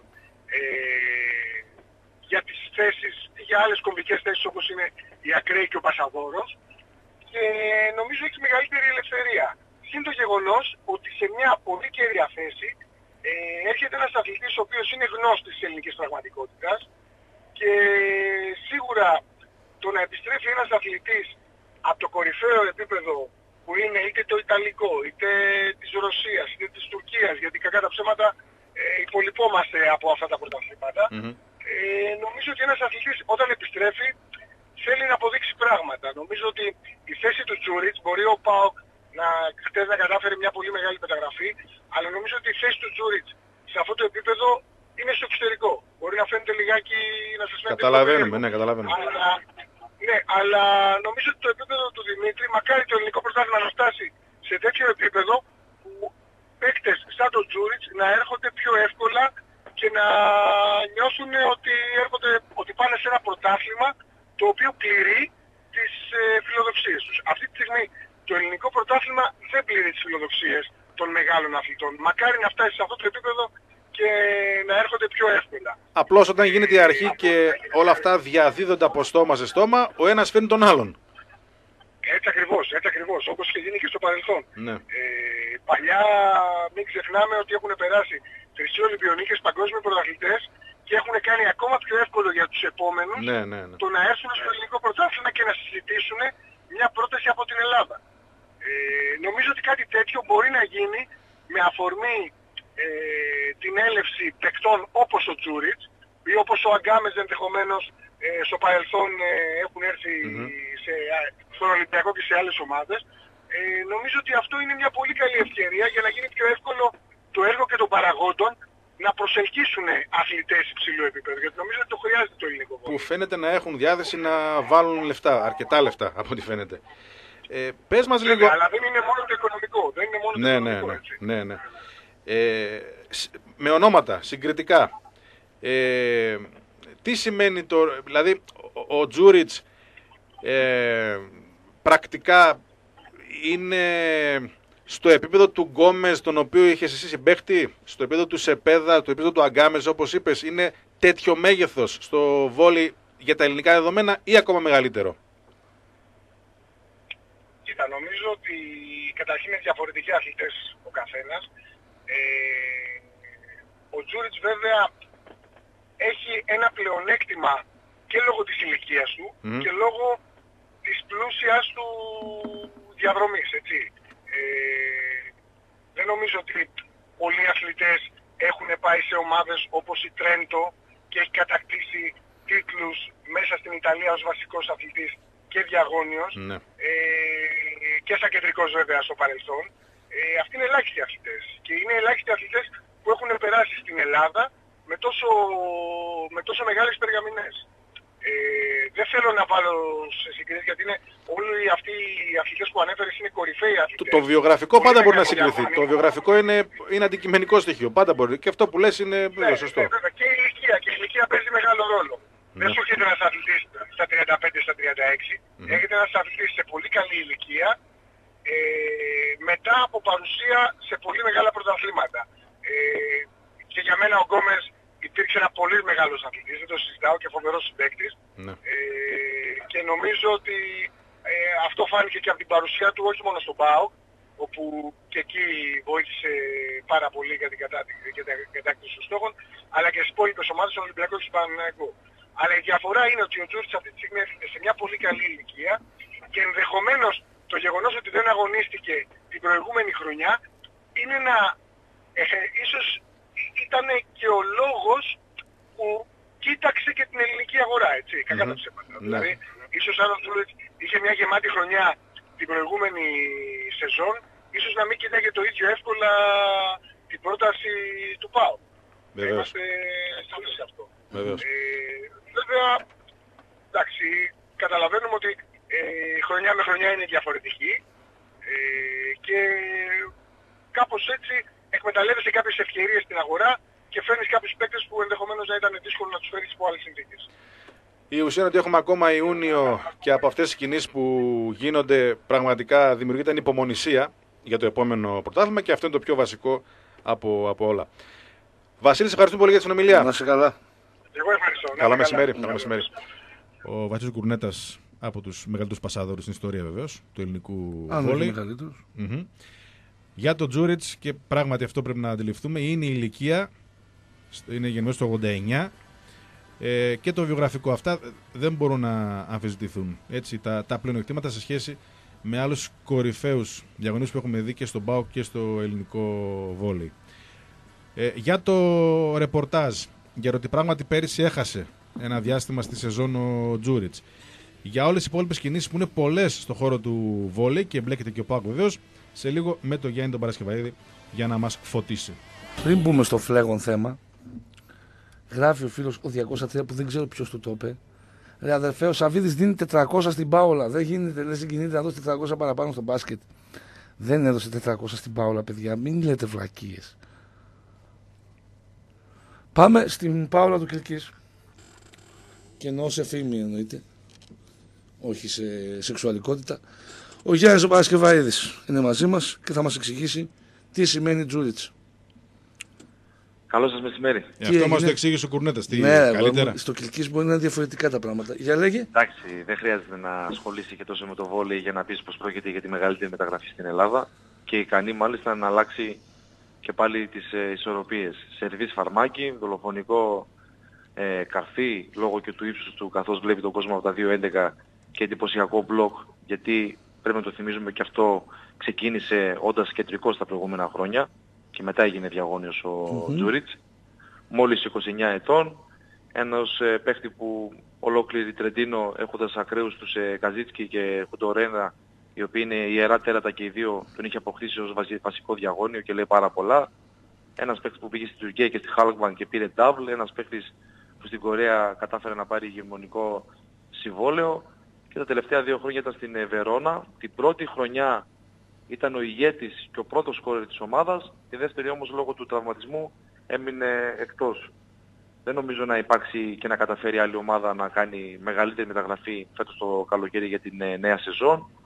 για τις θέσεις, για άλλες κομβικές θέσεις όπως είναι η Ακραίη και ο Πασαδόρος, και νομίζω έχει μεγαλύτερη ελευθερία. Είναι το γεγονός ότι σε μια πολύ κέρια θέση έρχεται ένας αθλητής ο οποίος είναι γνώστης της ελληνικής πραγματικότητας, και σίγουρα το να επιστρέφει ένας αθλητής από το κορυφαίο επίπεδο που είναι είτε το Ιταλικό, είτε της Ρωσίας, είτε της Τουρκίας, γιατί κακά τα ψέματα υπολοιπόμαστε από αυτά τα πρωταθλήματα, νομίζω ότι ένας αθλητής όταν επιστρέφει θέλει να αποδείξει πράγματα. Νομίζω ότι η θέση του Τζούριτς, μπορεί ο ΠΑΟΚ χτες να κατάφερε μια πολύ μεγάλη μεταγραφή, αλλά νομίζω ότι η θέση του Τζούριτς σε αυτό το επίπεδο είναι στο εξωτερικό. Μπορεί να φαίνεται λιγάκι, να σας φαίνεται... Καταλαβαίνουμε. Αλλά νομίζω ότι το επίπεδο του Δημήτρη, μακάρι το ελληνικό πρωτάθλημα να φτάσει σε τέτοιο επίπεδο που παίκτες σαν τον Τζούριτς να έρχονται πιο εύκολα και να νιώθουν ότι πάνε σε ένα πρωτάθλημα το οποίο πληρεί τις φιλοδοξίες τους. Αυτή τη στιγμή το ελληνικό πρωτάθλημα δεν πληρεί τις φιλοδοξίες των μεγάλων αθλητών. Μακάρι να φτάσει σε αυτό το επίπεδο και να έρχονται πιο εύκολα. Απλώς όταν γίνεται η αρχή και όλα αυτά διαδίδονται από στόμα σε στόμα, ο ένας φέρνει τον άλλον. Έτσι ακριβώς, όπως και γίνει και στο παρελθόν. Παλιά μην ξεχνάμε ότι έχουν περάσει 3 Ολυμπιονίκες παγκόσμιοι πρωταθλητές και έχουν κάνει ακόμα πιο εύκολο για τους επόμενους το να έρθουν στο ελληνικό πρωτάθλημα και να συζητήσουν μια πρόταση από την Ελλάδα. Νομίζω ότι κάτι τέτοιο μπορεί να γίνει με αφορμή την έλευση παικτών όπως ο Τζούριτς ή όπως ο Αγκάμες ενδεχομένως στο παρελθόν έχουν έρθει στον Ολυμπιακό και σε άλλες ομάδες. Νομίζω ότι αυτό είναι μια πολύ καλή ευκαιρία για να γίνει πιο εύκολο το έργο και των παραγόντων να προσελκύσουν αθλητές υψηλού επίπεδου, γιατί νομίζω ότι το χρειάζεται το ελληνικό κόσμο. Που φαίνεται να έχουν διάθεση να βάλουν λεφτά, αρκετά λεφτά από ό,τι φαίνεται. Πες μας λίγο... Αλλά δεν είναι μόνο το οικονομικό. Δεν είναι μόνο το οικονομικό, ναι. Με ονόματα, συγκριτικά. Τι σημαίνει το... Δηλαδή, ο Τζούριτς πρακτικά είναι στο επίπεδο του Γκόμες, τον οποίο είχες εσύ συμπαίχτη, στο επίπεδο του Σεπέδα, στο επίπεδο του Αγκάμες, όπως είπες, είναι τέτοιο μέγεθος στο βόλι για τα ελληνικά δεδομένα ή ακόμα μεγαλύτερο? Κοίτα, νομίζω ότι καταρχήν είναι διαφορετικοί αθλητές ο καθένας. Ο Τζούριτς βέβαια έχει ένα πλεονέκτημα και λόγω της ηλικίας του και λόγω της πλούσιας του διαδρομής, έτσι. Δεν νομίζω ότι πολλοί αθλητές έχουν πάει σε ομάδες όπως η Τρέντο και έχει κατακτήσει τίτλους μέσα στην Ιταλία ως βασικός αθλητής και διαγώνιος, και σαν κεντρικός βέβαια στο παρελθόν. Αυτοί είναι ελάχιστοι αθλητές και είναι ελάχιστοι αθλητές που έχουν περάσει στην Ελλάδα με τόσο μεγάλες περγαμηνές. Δεν θέλω να βάλω σε συγκρίσεις γιατί είναι όλοι αυτοί οι αθλητές που ανέφερες είναι κορυφαίοι αθλητές. Το βιογραφικό πάντα μπορεί να συγκριθεί. Το βιογραφικό είναι αντικειμενικό στοιχείο. Πάντα μπορεί. Και αυτό που λες είναι σωστό. Βέβαια. Και η ηλικία. Και η ηλικία παίζει μεγάλο ρόλο. Δεν σου έρχεται ένας αθλητής στα 35, στα 36. Έρχεται ένας αθλητής σε πολύ καλή ηλικία μετά από παρουσία σε πολύ μεγάλα πρωταθλήματα. Και για μένα ο Γκόμες υπήρξε ένα πολύ μεγάλος αθλητής, δεν το συζητάω, και φοβερός συμπαίκτης. Και νομίζω ότι αυτό φάνηκε και από την παρουσία του όχι μόνο στον ΠΑΟΚ, όπου και εκεί βοήθησε πάρα πολύ για την κατάκτηση των στόχων, αλλά και στις υπόλοιπες ομάδες, στον Ολυμπιακό και στον Παναθηναϊκό. Αλλά η διαφορά είναι ότι ο Τζούριτς αυτή τη στιγμή έρχεται σε μια πολύ καλή ηλικία και ενδεχομένως το γεγονός ότι δεν αγωνίστηκε την προηγούμενη χρονιά είναι ίσως ήταν και ο λόγος που κοίταξε και την ελληνική αγορά, έτσι, κακά τα ψέματα. Δηλαδή, ίσως αν ο Τζούριτς είχε μια γεμάτη χρονιά την προηγούμενη σεζόν, ίσως να μην κοίταγε το ίδιο εύκολα την πρόταση του ΠΑΟ. Είμαστε σαφείς σε αυτό. Βέβαια, εντάξει, καταλαβαίνουμε ότι χρονιά με χρονιά είναι διαφορετική και κάπως έτσι εκμεταλλεύεσαι κάποιες ευκαιρίες στην αγορά και φέρνεις κάποιους παίκτες που ενδεχομένως να ήταν δύσκολο να τους φέρεις από άλλες συνθήκες. Η ουσία είναι ότι έχουμε ακόμα Ιούνιο και από αυτές τις κινήσεις που γίνονται πραγματικά δημιουργείται ανυπομονησία για το επόμενο πρωτάθλημα και αυτό είναι το πιο βασικό από όλα. Βασίλη, σε ευχαριστούμε πολύ για την συνομιλία. Να είσαι καλά. Εγώ ευχαριστώ. Καλό μεσημέρι. Ο Βασίλης Κουρνέτας, από τους μεγαλύτερους πασάδορους στην ιστορία βεβαίως του ελληνικού βόλεϊ. Για τον Τζούριτς, και πράγματι αυτό πρέπει να αντιληφθούμε, είναι η ηλικία, είναι γεννημένος το 89 και το βιογραφικό. Αυτά δεν μπορούν να αμφισβητηθούν. Έτσι, τα πλεονεκτήματα σε σχέση με άλλους κορυφαίους διαγωνισμούς που έχουμε δει και στον ΠΑΟΚ και στο ελληνικό βόλεϊ. Για το ρεπορτάζ, για ότι πράγματι πέρυσι έχασε ένα διάστημα στη σεζόν ο Τζούριτς. Για όλες οι υπόλοιπες κινήσεις που είναι πολλές στον χώρο του βόλεϊ και εμπλέκεται και ο ΠΑΟΚ βεβαίως, σε λίγο με τον Γιάννη τον Παρασκευαίδη για να μας φωτίσει. Πριν μπούμε στο φλέγον θέμα, γράφει ο φίλος ο 203 που δεν ξέρω ποιος του το είπε. Ρε αδερφέ, ο Σαββίδης δίνει 400 στην Πάολα. Δεν γίνεται, δεν συγκινείται να δώσει 400 παραπάνω στο μπάσκετ. Δεν έδωσε 400 στην Πάολα, παιδιά. Μην λέτε βλακίες. Πάμε στην Πάολα του Κιλκής. Και εννοώ σε φήμη εννοείται. Όχι σε σεξουαλικότητα. Ο Γιάννης ο Παρασκευαίδης είναι μαζί μας και θα μας εξηγήσει τι σημαίνει Τζούριτς. Καλό σας μεσημέρι. Αυτό μας το εξήγησε ο Κουρνέτας. Καλύτερα. Στο Κιλκής μπορεί να είναι διαφορετικά τα πράγματα. Για λέγε. Εντάξει, δεν χρειάζεται να ασχολήσει και τόσο με το βόλεϊ για να πεις πως πρόκειται για τη μεγαλύτερη μεταγραφή στην Ελλάδα και ικανή μάλιστα να αλλάξει και πάλι τις ισορροπίες. Σερβίς φαρμάκι, δολοφονικό καρφί λόγω και του ύψους του, καθώς βλέπει τον κόσμο από τα 2.11 και εντυπωσιακό μπλοκ, γιατί πρέπει να το θυμίζουμε και αυτό ξεκίνησε όντας κεντρικός τα προηγούμενα χρόνια και μετά έγινε διαγώνιος ο Τζούριτς. Μόλις 29 ετών, ένας παίχτη που ολόκληρη Τρεντίνο έχοντας ακραίους τους Καζίτσκι και Χουντορένα, οι οποίοι είναι ιερά τέρατα και οι δύο, τον είχε αποκτήσει ως βασικό διαγώνιο και λέει πάρα πολλά. Ένας παίχτης που πήγε στην Τουρκία και στη Χάλκμαν και πήρε double, ένας παίχτης που στην Κορέα κατάφερε να πάρει ηγεμονικό συμβόλαιο και τα τελευταία 2 χρόνια ήταν στην Βερόνα. Την πρώτη χρονιά ήταν ο ηγέτης και ο πρώτος σκόρερ της ομάδας, τη δεύτερη όμως λόγω του τραυματισμού έμεινε εκτός. Δεν νομίζω να υπάρξει και να καταφέρει άλλη ομάδα να κάνει μεγαλύτερη μεταγραφή φέτος το καλοκαίρι για την νέα σεζόν.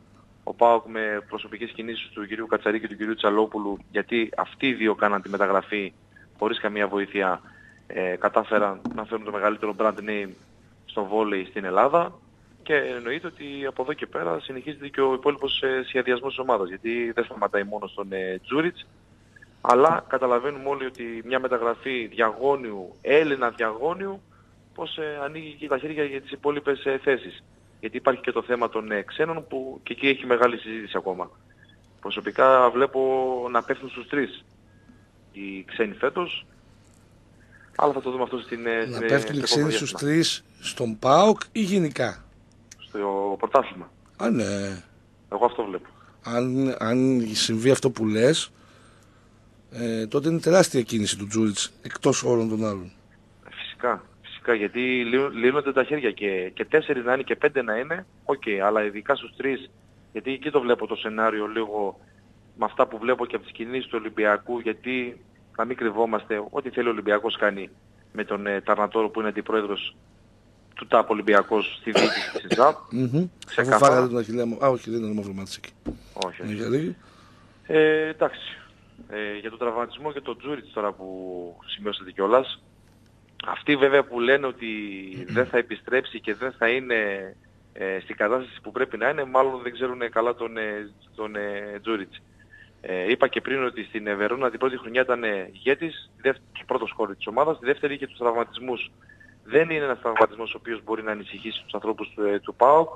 ο ΠΑΟΚ με προσωπικές κινήσεις του κυρίου Κατσαρή και του κυρίου Τσαλόπουλου, γιατί αυτοί οι δύο κάναν τη μεταγραφή χωρίς καμία βοήθεια, κατάφεραν να φέρουν το μεγαλύτερο brand name στο βόλεϊ στην Ελλάδα. Και εννοείται ότι από εδώ και πέρα συνεχίζεται και ο υπόλοιπος σχεδιασμός της ομάδας, γιατί δεν σταματάει μόνο στον Τζούριτς, αλλά καταλαβαίνουμε όλοι ότι μια μεταγραφή διαγώνιου, Έλληνα διαγώνιου, πως ανοίγει και τα χέρια για τις υπόλοιπες θέσεις. Γιατί υπάρχει και το θέμα των ξένων που και εκεί έχει μεγάλη συζήτηση ακόμα. Προσωπικά βλέπω να πέφτουν στους 3 οι ξένοι φέτος, αλλά θα το δούμε αυτό στην να πέφτουν οι ξένοι στους 3 στον ΠΑΟΚ ή γενικά? Στο πρωτάθλημα. Α, ναι. Εγώ αυτό βλέπω. Αν συμβεί αυτό που λες, τότε είναι τεράστια κίνηση του Τζούριτς εκτός όλων των άλλων. Φυσικά, γιατί λύνονται τα χέρια και 4 να είναι και 5 να είναι, αλλά ειδικά στους 3, γιατί εκεί το βλέπω το σενάριο λίγο με αυτά που βλέπω και από τις κινήσεις του Ολυμπιακού, γιατί να μην κρυβόμαστε, ό,τι θέλει ο Ολυμπιακός κάνει με τον Ταρνατόρο που είναι αντιπρόεδρος του ΤΑΠ Ολυμπιακός στη διοίκηση της ΕΣΑΠ. Αφού φάγατε τον Αχιλλέα μου. Όχι, δεν είναι μαυρομάτης εκεί. Όχι. Εντάξει. Για τον τραυματισμό και τον Τζούριτς τώρα που σημειώσατε κιόλας, αυτοί βέβαια που λένε ότι δεν θα επιστρέψει και δεν θα είναι στην κατάσταση που πρέπει να είναι, μάλλον δεν ξέρουν καλά τον Τζούριτς. Είπα και πριν ότι στην Βερόνα την πρώτη χρονιά ήταν ηγέτης, πρώτος σκόρερ της ομάδας, τη δεύτερη είχε τους τραυματισμούς. Δεν είναι ένας τραυματισμός ο οποίος μπορεί να ανησυχήσει τους ανθρώπους του ΠΑΟΚ.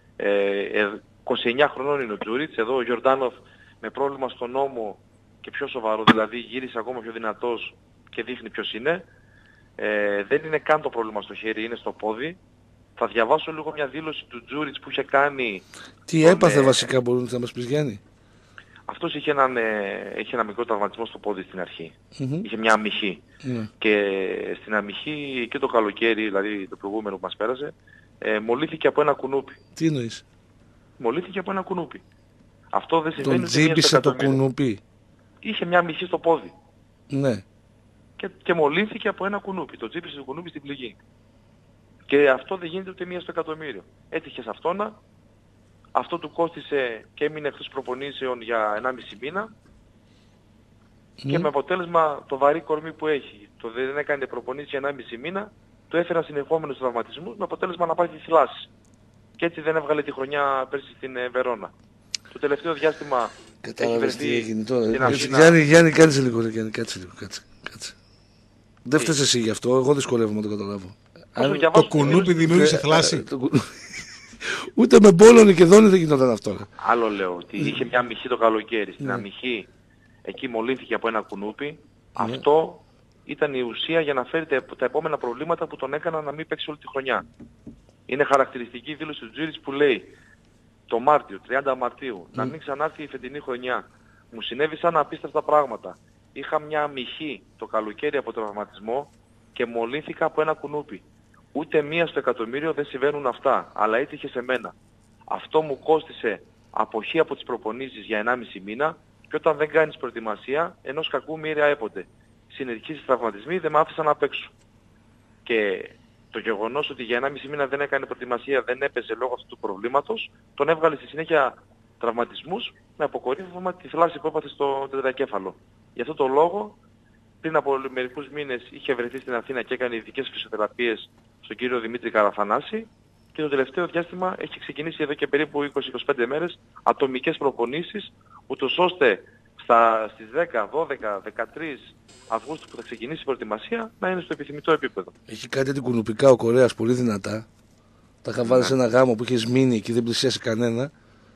29 χρονών είναι ο Τζούριτς, εδώ ο Γιορτάνοφ με πρόβλημα στον ώμο και πιο σοβαρό, δηλαδή γύρισε ακόμα πιο δυνατός και δείχνει ποιος είναι. Δεν είναι καν το πρόβλημα στο χέρι, είναι στο πόδι. Θα διαβάσω λίγο μια δήλωση του Τζούριτς που είχε κάνει. Τι έπαθε βασικά, μπορούν να μας πεις, Γιάννη? Αυτός είχε ένα μικρό τραυματισμό στο πόδι στην αρχή. Είχε μια αμυχή. Και στην αμυχή και το καλοκαίρι, δηλαδή το προηγούμενο που μας πέρασε, μολύθηκε από ένα κουνούπι. Τι εννοείς? Μολύθηκε από ένα κουνούπι. Αυτό δεν συμβαίνει. Τον τζίμπησε το κουνούπι. Είχε μια αμυχή στο πόδι. Ναι. Και μολύθηκε από ένα κουνούπι. Το τζίμπησε το κουνούπι στην πληγή. Και αυτό δεν γίνεται ούτε μία στο εκατομμύριο. Έτυχε σε αυτόνα. Αυτό του κόστισε και έμεινε εκτός προπονήσεων για 1,5 μήνα και με αποτέλεσμα το βαρύ κορμί που έχει. Το δεν έκανε προπονήσεις για 1,5 μήνα, του έφεραν συνεχόμενους τραυματισμούς με αποτέλεσμα να πάρει θυλάσεις. Και έτσι δεν έβγαλε τη χρονιά πέρσι στην Βερόνα. Το τελευταίο διάστημα έχει βρεθεί στην Αθήνα. Γιάννη, κάτσε λίγο. Κάτσε. Δεν φταίς εσύ γι' αυτό, εγώ δυσκολεύομαι να το καταλάβω. Το κουνούπι δημιούργησε θλάση. Ούτε με μπόλωνε και δόνη δεν γινόταν αυτό. Άλλο λέω, ότι είχε μια αμυχή το καλοκαίρι. Στην αμυχή εκεί μολύνθηκε από ένα κουνούπι. Αυτό ήταν η ουσία για να φέρει τα επόμενα προβλήματα που τον έκαναν να μην παίξει όλη τη χρονιά. Είναι χαρακτηριστική η δήλωση του Τζούριτς που λέει το Μάρτιο, 30 Μαρτίου, να μην ξανάρθει η φετινή χρονιά. Μου συνέβησαν απίστευτα πράγματα. Είχα μια αμυχή το καλοκαίρι από τραυματισμό και μολύνθηκα από ένα κουνούπι. Ούτε μία στο εκατομμύριο δεν συμβαίνουν αυτά, αλλά έτυχε σε μένα. Αυτό μου κόστισε αποχή από τις προπονήσεις για 1,5 μήνα και όταν δεν κάνεις προετοιμασία, ενός κακού μοίρια έπονται. Συνεχίσεις τραυματισμοί δεν με άφησαν να παίξω. Και το γεγονός ότι για 1,5 μήνα δεν έκανε προετοιμασία, δεν έπαιζε λόγω αυτού του προβλήματος, τον έβγαλε στη συνέχεια τραυματισμούς με αποκορύφωμα τη θλάση που έπαθε στο τετρακέφαλο. Γι' αυτό το λόγο, πριν από μερικούς μήνες είχε βρεθεί στην Αθήνα και έκανε ειδικές φυσιοθεραπείες στον κύριο Δημήτρη Καραθανάση και το τελευταίο διάστημα έχει ξεκινήσει εδώ και περίπου 20-25 μέρες ατομικές προπονήσεις, ούτως ώστε στις 10, 12, 13 Αυγούστου που θα ξεκινήσει η προετοιμασία να είναι στο επιθυμητό επίπεδο. Έχει κάτι αντικουνουπικά ο Κορέας πολύ δυνατά. Τα είχα βάλει σε ένα γάμο που είχες μείνει και δεν πλησίασε κανένα.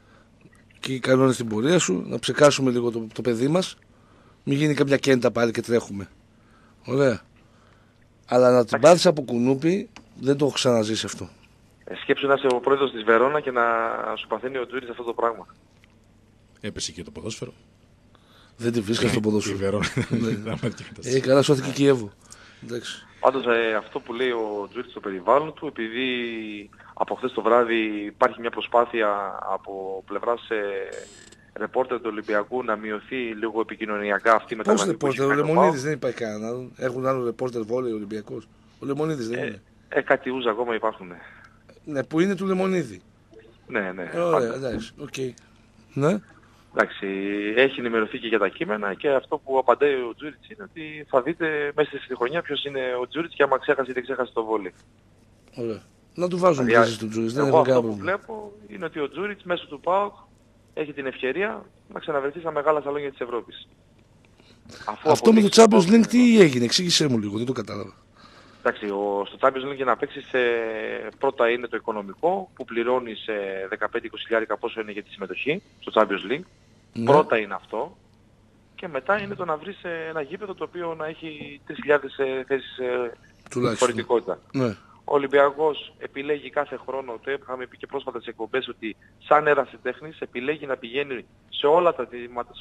Και κανόνες στην πορεία σου, να ψεκάσουμε λίγο το παιδί μας. Μην γίνει κάποια κέντα πάλι και τρέχουμε. Ωραία. Αλλά να την πάρεις από κουνούπι δεν το έχω ξαναζήσει αυτό. Σκέψου να είσαι ο πρόεδρος της Βερόνα και να σου παθαίνει ο Τζούριτς αυτό το πράγμα. Έπεσε και το ποδόσφαιρο. Δεν τη βρίσκα στο ποδόσφαιρο. Η Βερόνα. Καλά σώθηκε και η Εύω. Πάντως αυτό που λέει ο Τζούριτς στο περιβάλλον του, επειδή από χθες το βράδυ υπάρχει μια προσπάθεια από πλευράς ρεπόρτερ του Ολυμπιακού να μειωθεί λίγο επικοινωνιακά αυτή η μεταγραφή. Πώς ρεπόρτερ, ο Λεμονίδης δεν υπάρχει κανένα. Έχουν άλλο ρεπόρτερ βόλεϊ ο Ολυμπιακός. Ο Λεμονίδης δεν είναι. Κάτι ούζα ακόμα υπάρχουν. Ναι, που είναι του Λεμονίδη. Ναι. Ωραία, εντάξει, οκ. Ναι. Εντάξει, έχει ενημερωθεί και για τα κείμενα και αυτό που απαντάει ο Τζούριτς είναι ότι θα δείτε μέσα στη χρονιά ποιος είναι ο Τζούριτς και άμα ξέχασε ή δεν ξέχασε το βόλι. Ωραία. Να του βάζουμε Δηλαδή, θέση του Τζούριτς. Δεν εγώ έχω αυτό κανένα που πρόβλημα. βλέπω είναι ότι ο Τζούριτς μέσω του ΠΑΟΚ έχει την ευκαιρία να ξαναβρεθεί στα μεγάλα σαλόνια της Ευρώπης. Αυτό με το Champions League τι έγινε, εξήγησέ μου λίγο, δεν το κατάλαβα. Εντάξει, στο Champions League για να παίξεις πρώτα είναι το οικονομικό που πληρώνεις 15-20 πόσο είναι για τη συμμετοχή στο Champions League. Ναι. Πρώτα είναι αυτό και μετά είναι το να βρεις ένα γήπεδο το οποίο να έχει 3.000 θέσεις χωρητικότητα. Ναι. Ο Ολυμπιακός επιλέγει κάθε χρόνο, το είχαμε πει και πρόσφατα στις εκπομπές, ότι σαν ερασιτέχνης επιλέγει να πηγαίνει σε όλα τα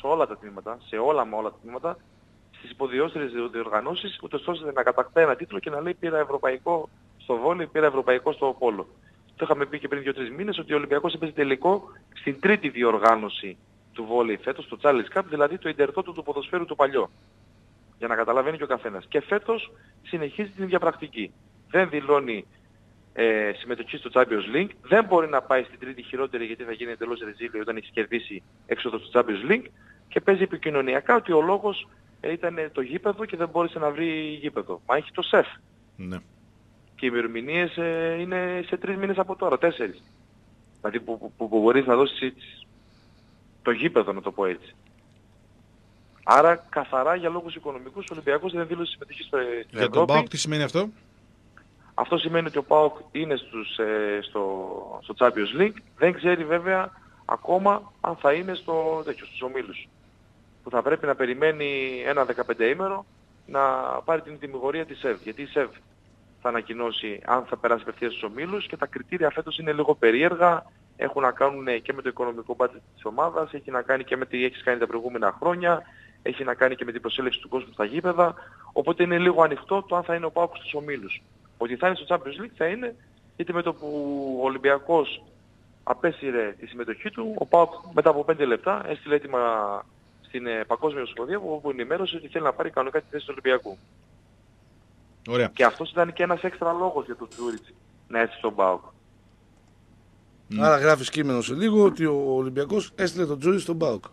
τμήματα, στις υποδιώστερες διοργανώσεις, ούτως ώστε να κατακτάει ένα τίτλο και να λέει πήρα ευρωπαϊκό στο βόλεϊ, πήρα ευρωπαϊκό στο πόλο. Το είχαμε πει και πριν 2-3 μήνες ότι ο Ολυμπιακός έπαιζε τελικό στην τρίτη διοργάνωση του βόλεϊ φέτος, το Challenge Cup, δηλαδή το ιντερτότο του ποδοσφαίρου του παλιό. Για να καταλαβαίνει και ο καθένας. Και φέτος συνεχίζει την ίδια πρακτική. Δεν δηλώνει συμμετοχή στο Champions League, δεν μπορεί να πάει στην τρίτη χειρότερη γιατί θα γίνει εντελώς ρεζίλιο όταν έχει κερδίσει έξοδο στο Champions League και παίζει επικοινωνιακά ότι ο λόγος ήταν το γήπεδο και δεν μπόρεσε να βρει γήπεδο. Μα έχει το ΣΕΦ. Ναι. Και οι ημερομηνίες είναι σε 3 μήνες από τώρα, 4. Δηλαδή που μπορείς να δώσεις το γήπεδο, να το πω έτσι. Άρα καθαρά για λόγους οικονομικούς ο Ολυμπιακός δεν δήλωσε συμμετοχή στην Ευρώπη. Για τον ΠΑΟΚ τι σημαίνει αυτό? Αυτό σημαίνει ότι ο ΠΑΟΚ είναι στο Champions League. Δεν ξέρει βέβαια ακόμα αν θα είναι στους ομίλους. Που θα πρέπει να περιμένει ένα 15ήμερο να πάρει την τιμιγορία της ΣΕΒ. Γιατί η ΣΕΒ θα ανακοινώσει αν θα περάσει απευθείας στους ομίλους και τα κριτήρια φέτος είναι λίγο περίεργα. Έχουν να κάνουν και με το οικονομικό budget της ομάδας, έχει να κάνει και με τι έχεις κάνει τα προηγούμενα χρόνια, έχει να κάνει και με την προσέλευση του κόσμου στα γήπεδα. Οπότε είναι λίγο ανοιχτό το αν θα είναι ο ΠΑΟΚ στους ομίλους. Ότι θα είναι στο Champions League θα είναι, γιατί με το που ο Ολυμπιακός απέσυρε τη συμμετοχή του, ο ΠΑΟΚ μετά από 5 λεπτά έστειλε έτοιμα στην Παγκόσμια Ομοσπονδία που ενημέρωσε ότι θέλει να πάρει κανονικά τη θέση του Ολυμπιακού. Ωραία. Και αυτός ήταν και ένας έξτρα λόγος για τον Τζούριτς να έρθει στον ΠΑΟΚ. Άρα γράφεις κείμενο σε λίγο ότι ο Ολυμπιακός έστειλε τον Τζούριτς στον ΠΑΟΚ.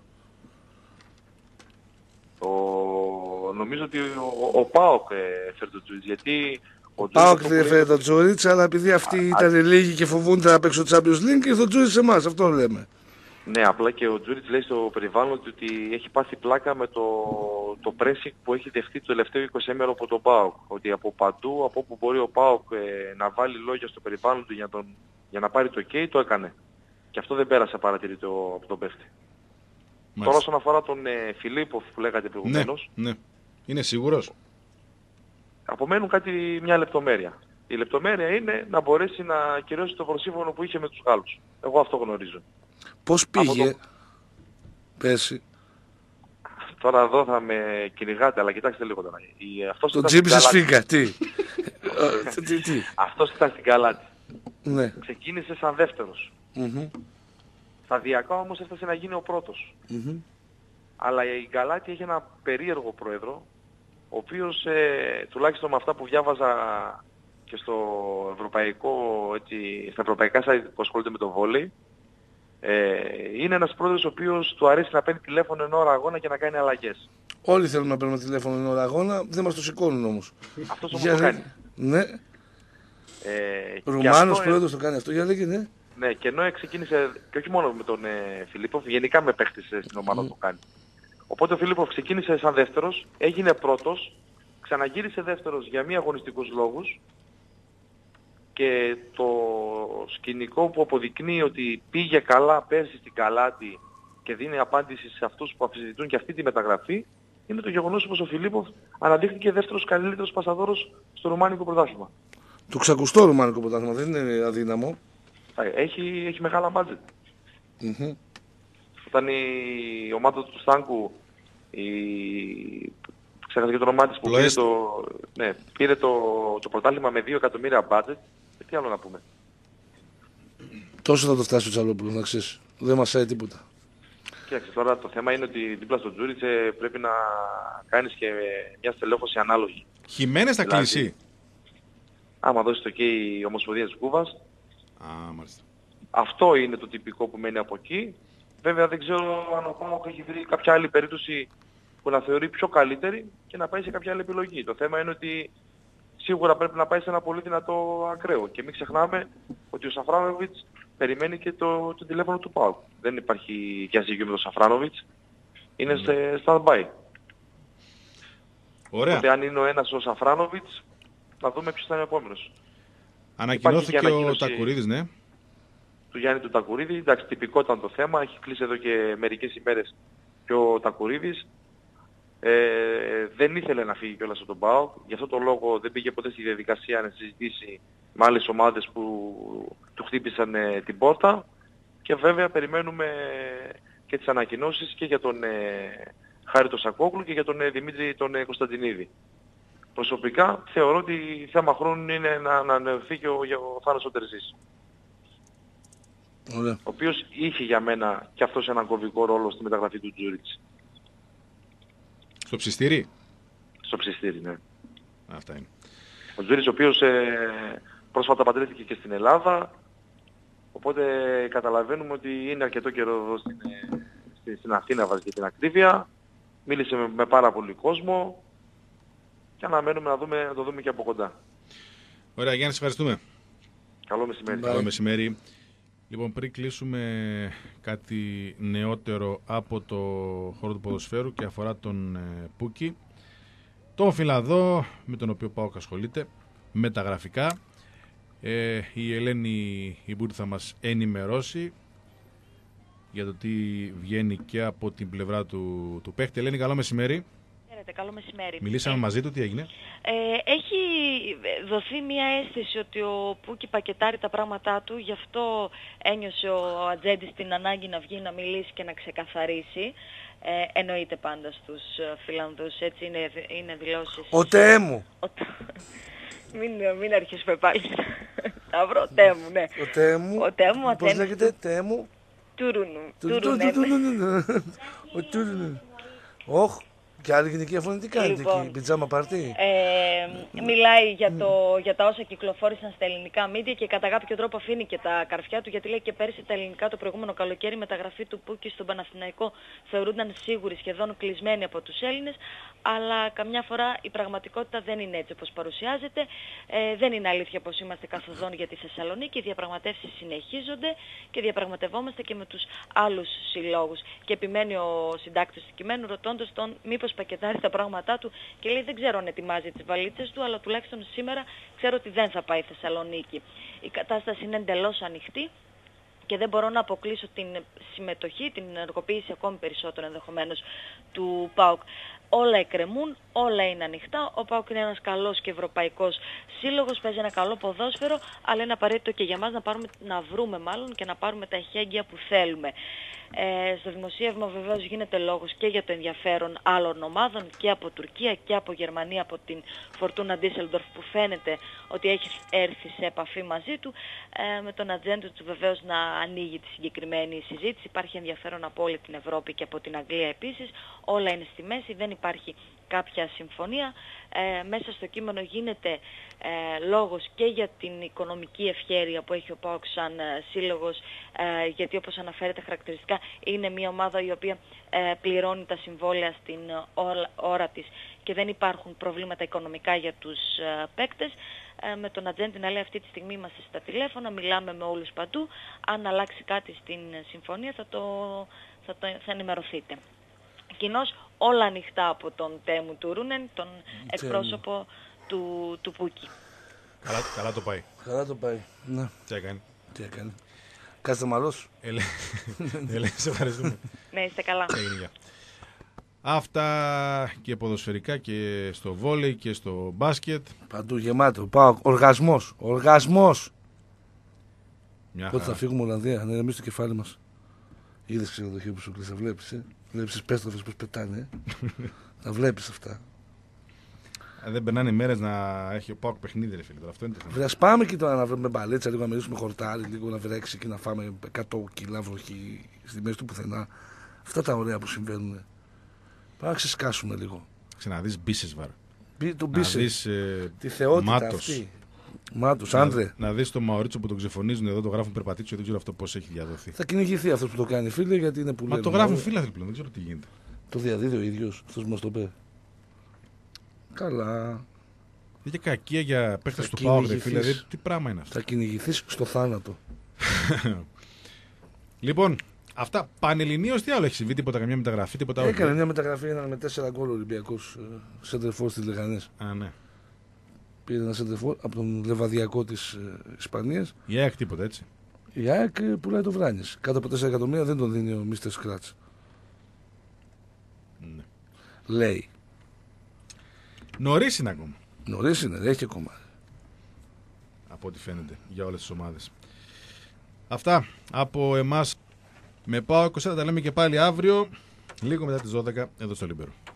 Νομίζω ότι ο ΠΑΟΚ έφερε τον Τζούριτς, γιατί ο ΠΑΟΚ δεν έφερε τον Τζούριτς, αλλά επειδή αυτοί ήταν λίγοι και φοβούνται να παίξουν το Champions League, ήρθε ο Τζούριτς σε εμάς, αυτό λέμε. Ναι, απλά και ο Τζούριτς λέει στο περιβάλλον ότι έχει πάθει πλάκα με το pressing που έχει δεχτεί το τελευταίο 20 από τον ΠΑΟΚ. Ότι από παντού, από όπου μπορεί ο ΠΑΟΚ να βάλει λόγια στο περιβάλλον του για να πάρει το OK, το έκανε. Και αυτό δεν πέρασε παρατηρητό από τον παίχτη. Τώρα όσον αφορά τον Φιλίπποφ που λέγατε προηγουμένως. Ναι. Είναι σίγουρος? Απομένουν μια λεπτομέρεια. Η λεπτομέρεια είναι να μπορέσει να ακυρώσει το προσύμφωνο που είχε με τους Γάλλους. Εγώ αυτό γνωρίζω. Πώς πήγε πέρσι? Τώρα εδώ θα με κυνηγάτε, αλλά κοιτάξτε λίγο τώρα. Το τζίμισε σφίγγα, τι? Αυτός ήταν στην Καλάτη. Ναι. Ξεκίνησε σαν δεύτερος. Σταδιακά όμως έφτασε να γίνει ο πρώτος. Αλλά η Γκαλάτη έχει ένα περίεργο πρόεδρο, ο οποίος τουλάχιστον με αυτά που διάβαζα και στο ευρωπαϊκό, στα ευρωπαϊκά site που ασχολούνται με το βόλεϊ, είναι ένας πρόεδρος ο οποίος του αρέσει να παίρνει τηλέφωνο εν ώρα αγώνα και να κάνει αλλαγές. Όλοι θέλουν να παίρνουμε τηλέφωνο εν ώρα αγώνα, δεν μας το σηκώνουν όμως. Αυτός όμως το κάνει. Ναι. Ρουμάνος πρόεδρος το κάνει αυτό, για λέγε, ναι. Ναι, και ενώ ξεκίνησε, και όχι μόνο με τον Φιλίπποφ, γενικά με παίχτες στην ομάδα το κάνει. Οπότε ο Φιλίπποφ ξεκίνησε σαν δεύτερος, έγινε πρώτος, ξαναγύρισε δεύτερος για μη αγωνιστικούς λόγους και το σκηνικό που αποδεικνύει ότι πήγε καλά πέρσι στην Καλάτη και δίνει απάντηση σε αυτούς που αμφισβητούν και αυτή τη μεταγραφή είναι το γεγονός πως ο Φιλίπποφ αναδείχθηκε δεύτερος καλύτερος πασαδόρος στο ρουμάνικο πρωτάθλημα. Το ξακουστό ρουμάνικο πρωτάθλημα δεν είναι αδύναμο. Έχει μεγάλα μπάτζετ. Όταν η ομάδα του Στάνκου, ξέχασα και το όνομά της, που πήρε το πρωτάθλημα με 2 εκατομμύρια μπάτζετ, τι άλλο να πούμε. Τόσο θα το φτάσει ο Τσαλόπουλος, να ξέρεις. Δεν μας λέει τίποτα. Κοίταξε, τώρα το θέμα είναι ότι δίπλα στο Τζούριτς πρέπει να κάνεις και μια στελέχωση ανάλογη. Χιμένες θα κλείσει. Άμα δώσει το OK η Ομοσπονδία της Κούβας. Μάλιστα. Αυτό είναι το τυπικό που μένει από εκεί. Βέβαια δεν ξέρω αν ο ΠΑΟΚ έχει βρει κάποια άλλη περίπτωση που να θεωρεί πιο καλύτερη και να πάει σε κάποια άλλη επιλογή. Το θέμα είναι ότι σίγουρα πρέπει να πάει σε ένα πολύ δυνατό ακραίο. Και μην ξεχνάμε ότι ο Σαφράνοβιτς περιμένει και το τηλέφωνο του ΠΑΟΚ. Δεν υπάρχει διαζύγιο με τον Σαφράνοβιτς. Είναι σε stand-by. Ωραία. Οπότε αν είναι ο ένας ο Σαφράνοβιτς, να δούμε ποιος θα είναι ο επόμενος. Ανακοινώθηκε ο Τακουρίδης, ναι. Του Γιάννη του Τακουρίδη. Εντάξει, τυπικό ήταν το θέμα. Έχει κλείσει εδώ και μερικές ημέρες και ο Τακουρίδης. Δεν ήθελε να φύγει κιόλας από τον ΠΑΟΚ. Γι' αυτό το λόγο δεν πήγε ποτέ στη διαδικασία να συζητήσει με άλλες ομάδες που του χτύπησαν την πόρτα. Και βέβαια περιμένουμε και τις ανακοινώσεις και για τον Χάρη τον Σακόγλου και για τον Δημήτρη τον Κωνσταντινίδη. Προσωπικά θεωρώ ότι θέμα χρόνου είναι να ανανεωθεί και ο Θάνος ο Τερζής. Ωραία. Ο οποίος είχε για μένα και αυτός έναν κομβικό ρόλο στη μεταγραφή του Τζούριτς. Στο Ψιστήρι. Στο Ψιστήρι, ναι. Αυτά είναι. Ο Τζούριτς ο οποίος πρόσφατα παντρεύτηκε και στην Ελλάδα, οπότε καταλαβαίνουμε ότι είναι αρκετό καιρό εδώ στην Αθήνα, βάζει και την ακρίβεια. Μίλησε με πάρα πολύ κόσμο και αναμένουμε να το δούμε και από κοντά. Ωραία, Γιάννη, σε ευχαριστούμε. Καλό μεσημέρι. Καλό μεσημέρι. Λοιπόν, πριν κλείσουμε κάτι νεότερο από το χώρο του ποδοσφαίρου και αφορά τον Πούκι, τον Φιλανδό με τον οποίο ΠΑΟΚ ασχολείται με τα γραφικά. Η Ελένη Ιμπούρη θα μας ενημερώσει για το τι βγαίνει και από την πλευρά του παίχτη. Ελένη, καλό μεσημέρι. Καλό μεσημέρι. Μιλήσαμε μαζί του, τι έγινε? Έχει δοθεί μια αίσθηση ότι ο Πούκι πακετάρει τα πράγματά του, γι' αυτό ένιωσε ο ατζέντης την ανάγκη να βγει να μιλήσει και να ξεκαθαρίσει. Εννοείται πάντα στους Φιλανδούς, έτσι είναι δηλώσεις. Ο Τέμου. Μην αρχίσουμε πάλι. Θα βρω Τέμου, ναι. Ο Τέμου. Πώς λέγεται, Τέμου? Τούρουνου. Όχ. Και άλλη γυναικεία φωνή τι κάνετε εκεί, πιτζάμα πάρτι? Μιλάει για τα όσα κυκλοφόρησαν στα ελληνικά μίντια και κατά κάποιο τρόπο αφήνει και τα καρφιά του, γιατί λέει και πέρσι τα ελληνικά το προηγούμενο καλοκαίρι μεταγραφή του Πούκη στον Παναθηναϊκό θεωρούνταν σίγουροι, σχεδόν κλεισμένοι από τους Έλληνες, αλλά καμιά φορά η πραγματικότητα δεν είναι έτσι όπως παρουσιάζεται. Δεν είναι αλήθεια πως είμαστε καθοδόν για τη Θεσσαλονίκη, οι διαπραγματεύσεις συνεχίζονται και διαπραγματευόμαστε και με τους άλλους συλλόγους. Και επιμένει ο συντάκτης του κειμένου ρωτώντας τον μήπως πακετάρει τα πράγματά του και λέει δεν ξέρω αν ετοιμάζει τις βαλίτσες του, αλλά τουλάχιστον σήμερα ξέρω ότι δεν θα πάει Θεσσαλονίκη. Η κατάσταση είναι εντελώς ανοιχτή και δεν μπορώ να αποκλείσω την συμμετοχή, την ενεργοποίηση ακόμη περισσότερο ενδεχομένως του ΠΑΟΚ. Όλα εκκρεμούν, όλα είναι ανοιχτά. Ο ΠΑΟΚ είναι ένας καλός και ευρωπαϊκός σύλλογος, παίζει ένα καλό ποδόσφαιρο, αλλά είναι απαραίτητο και για μας να βρούμε μάλλον και να πάρουμε τα εχέγγυα που θέλουμε. Στο δημοσίευμα βεβαίως γίνεται λόγος και για το ενδιαφέρον άλλων ομάδων και από Τουρκία και από Γερμανία, από την Φορτούνα Ντίσελντορφ που φαίνεται ότι έχει έρθει σε επαφή μαζί του, με τον ατζέντο του βεβαίως να ανοίγει τη συγκεκριμένη συζήτηση. Υπάρχει ενδιαφέρον από όλη την Ευρώπη και από την Αγγλία επίσης. Όλα είναι στη μέση, δεν υπάρχει κάποια συμφωνία. Μέσα στο κείμενο γίνεται λόγος και για την οικονομική ευχέρεια που έχει ο ΠΑΟΚ σαν σύλλογος, γιατί όπως αναφέρεται χαρακτηριστικά είναι μια ομάδα η οποία πληρώνει τα συμβόλαια στην ώρα της και δεν υπάρχουν προβλήματα οικονομικά για τους παίκτες. Με τον ατζέντη να λέει αυτή τη στιγμή είμαστε στα τηλέφωνα, μιλάμε με όλους παντού. Αν αλλάξει κάτι στην συμφωνία θα ενημερωθείτε. Κοινώς όλα ανοιχτά από τον Τέμου Τούρουνεν, τον εκπρόσωπο του Πούκι. Καλά το πάει. Καλά το πάει. Ναι. Τι έκανε. Κάτσε μαλός. Σε ευχαριστούμε. Ναι, είστε καλά. Αυτά και ποδοσφαιρικά και στο βόλεϊ και στο μπάσκετ. Παντού γεμάτο. Πάω. Οργασμός. Πότε θα φύγουμε Ολλανδία, να ηρεμήσει το κεφάλι μας. Είδες ξενοδοχείο που σου κλείσα, βλέπεις. Βλέπεις τις πέστροφες πως πετάνε. Να βλέπεις αυτά. Δεν περνάνε μέρες να έχει ο ΠΑΟΚ παιχνίδι, ρε φίλε. Αυτό είναι το θέμα. Ας πάμε και τώρα να βρούμε μπαλέτσα, λίγο να μιλήσουμε χορτάρι, λίγο να βρέξει και να φάμε 100 κιλά βροχή στη μέση του πουθενά. Αυτά τα ωραία που συμβαίνουν. Πάμε να ξεσκάσουμε λίγο. Ξαναδείς Μπίσεσβαρ. Τον Μπίσεσβαρ. Τη θεότητα Μάτος. αυτή. Μάτους, άντρε. Να δεις το Μαωρίτσο που τον ξεφωνίζουν εδώ, το γράφουν περπατήτσιο, δεν ξέρω αυτό πώς έχει διαδοθεί. Θα κυνηγηθεί αυτός που το κάνει, φίλε, γιατί είναι που Μα λένε. το γράφουν φίλαθλοι πλέον, δεν ξέρω τι γίνεται. Το διαδίδει ο ίδιος, αυτός που μας το πει. Καλά. Είναι και κακία για παίχτες Θα του ΠΑΟΚ, φίλε. κυνηγηθείς. Δηλαδή, τι πράγμα είναι αυτό. Θα κυνηγηθείς στο θάνατο. Λοιπόν, αυτά. Πανελληνίως τι άλλο έχει συμβεί, τίποτα, καμιά μεταγραφή, τίποτα άλλο. Έκανε μια μεταγραφή, έναν με 4 γκολ Ολυμπιακός σέντερφορ στις Λεγανές. Α, ναι. Πήρε ένα σέντερφορ από τον Λεβαδιακό της Ισπανίας. Η ΑΕΚ τίποτα, έτσι. Η ΑΕΚ πουλάει το Βράνιες. Κάτω από 4 εκατομμύρια δεν τον δίνει ο Mr. Scratch. Ναι. Λέει. Νωρίς είναι ακόμα. Νωρίς είναι, έχει ακόμα. Από ό,τι φαίνεται για όλες τις ομάδες. Αυτά από εμάς με ΠΑΟΚ. Τα λέμε και πάλι αύριο, λίγο μετά τις 12 εδώ στο Λίμπερο.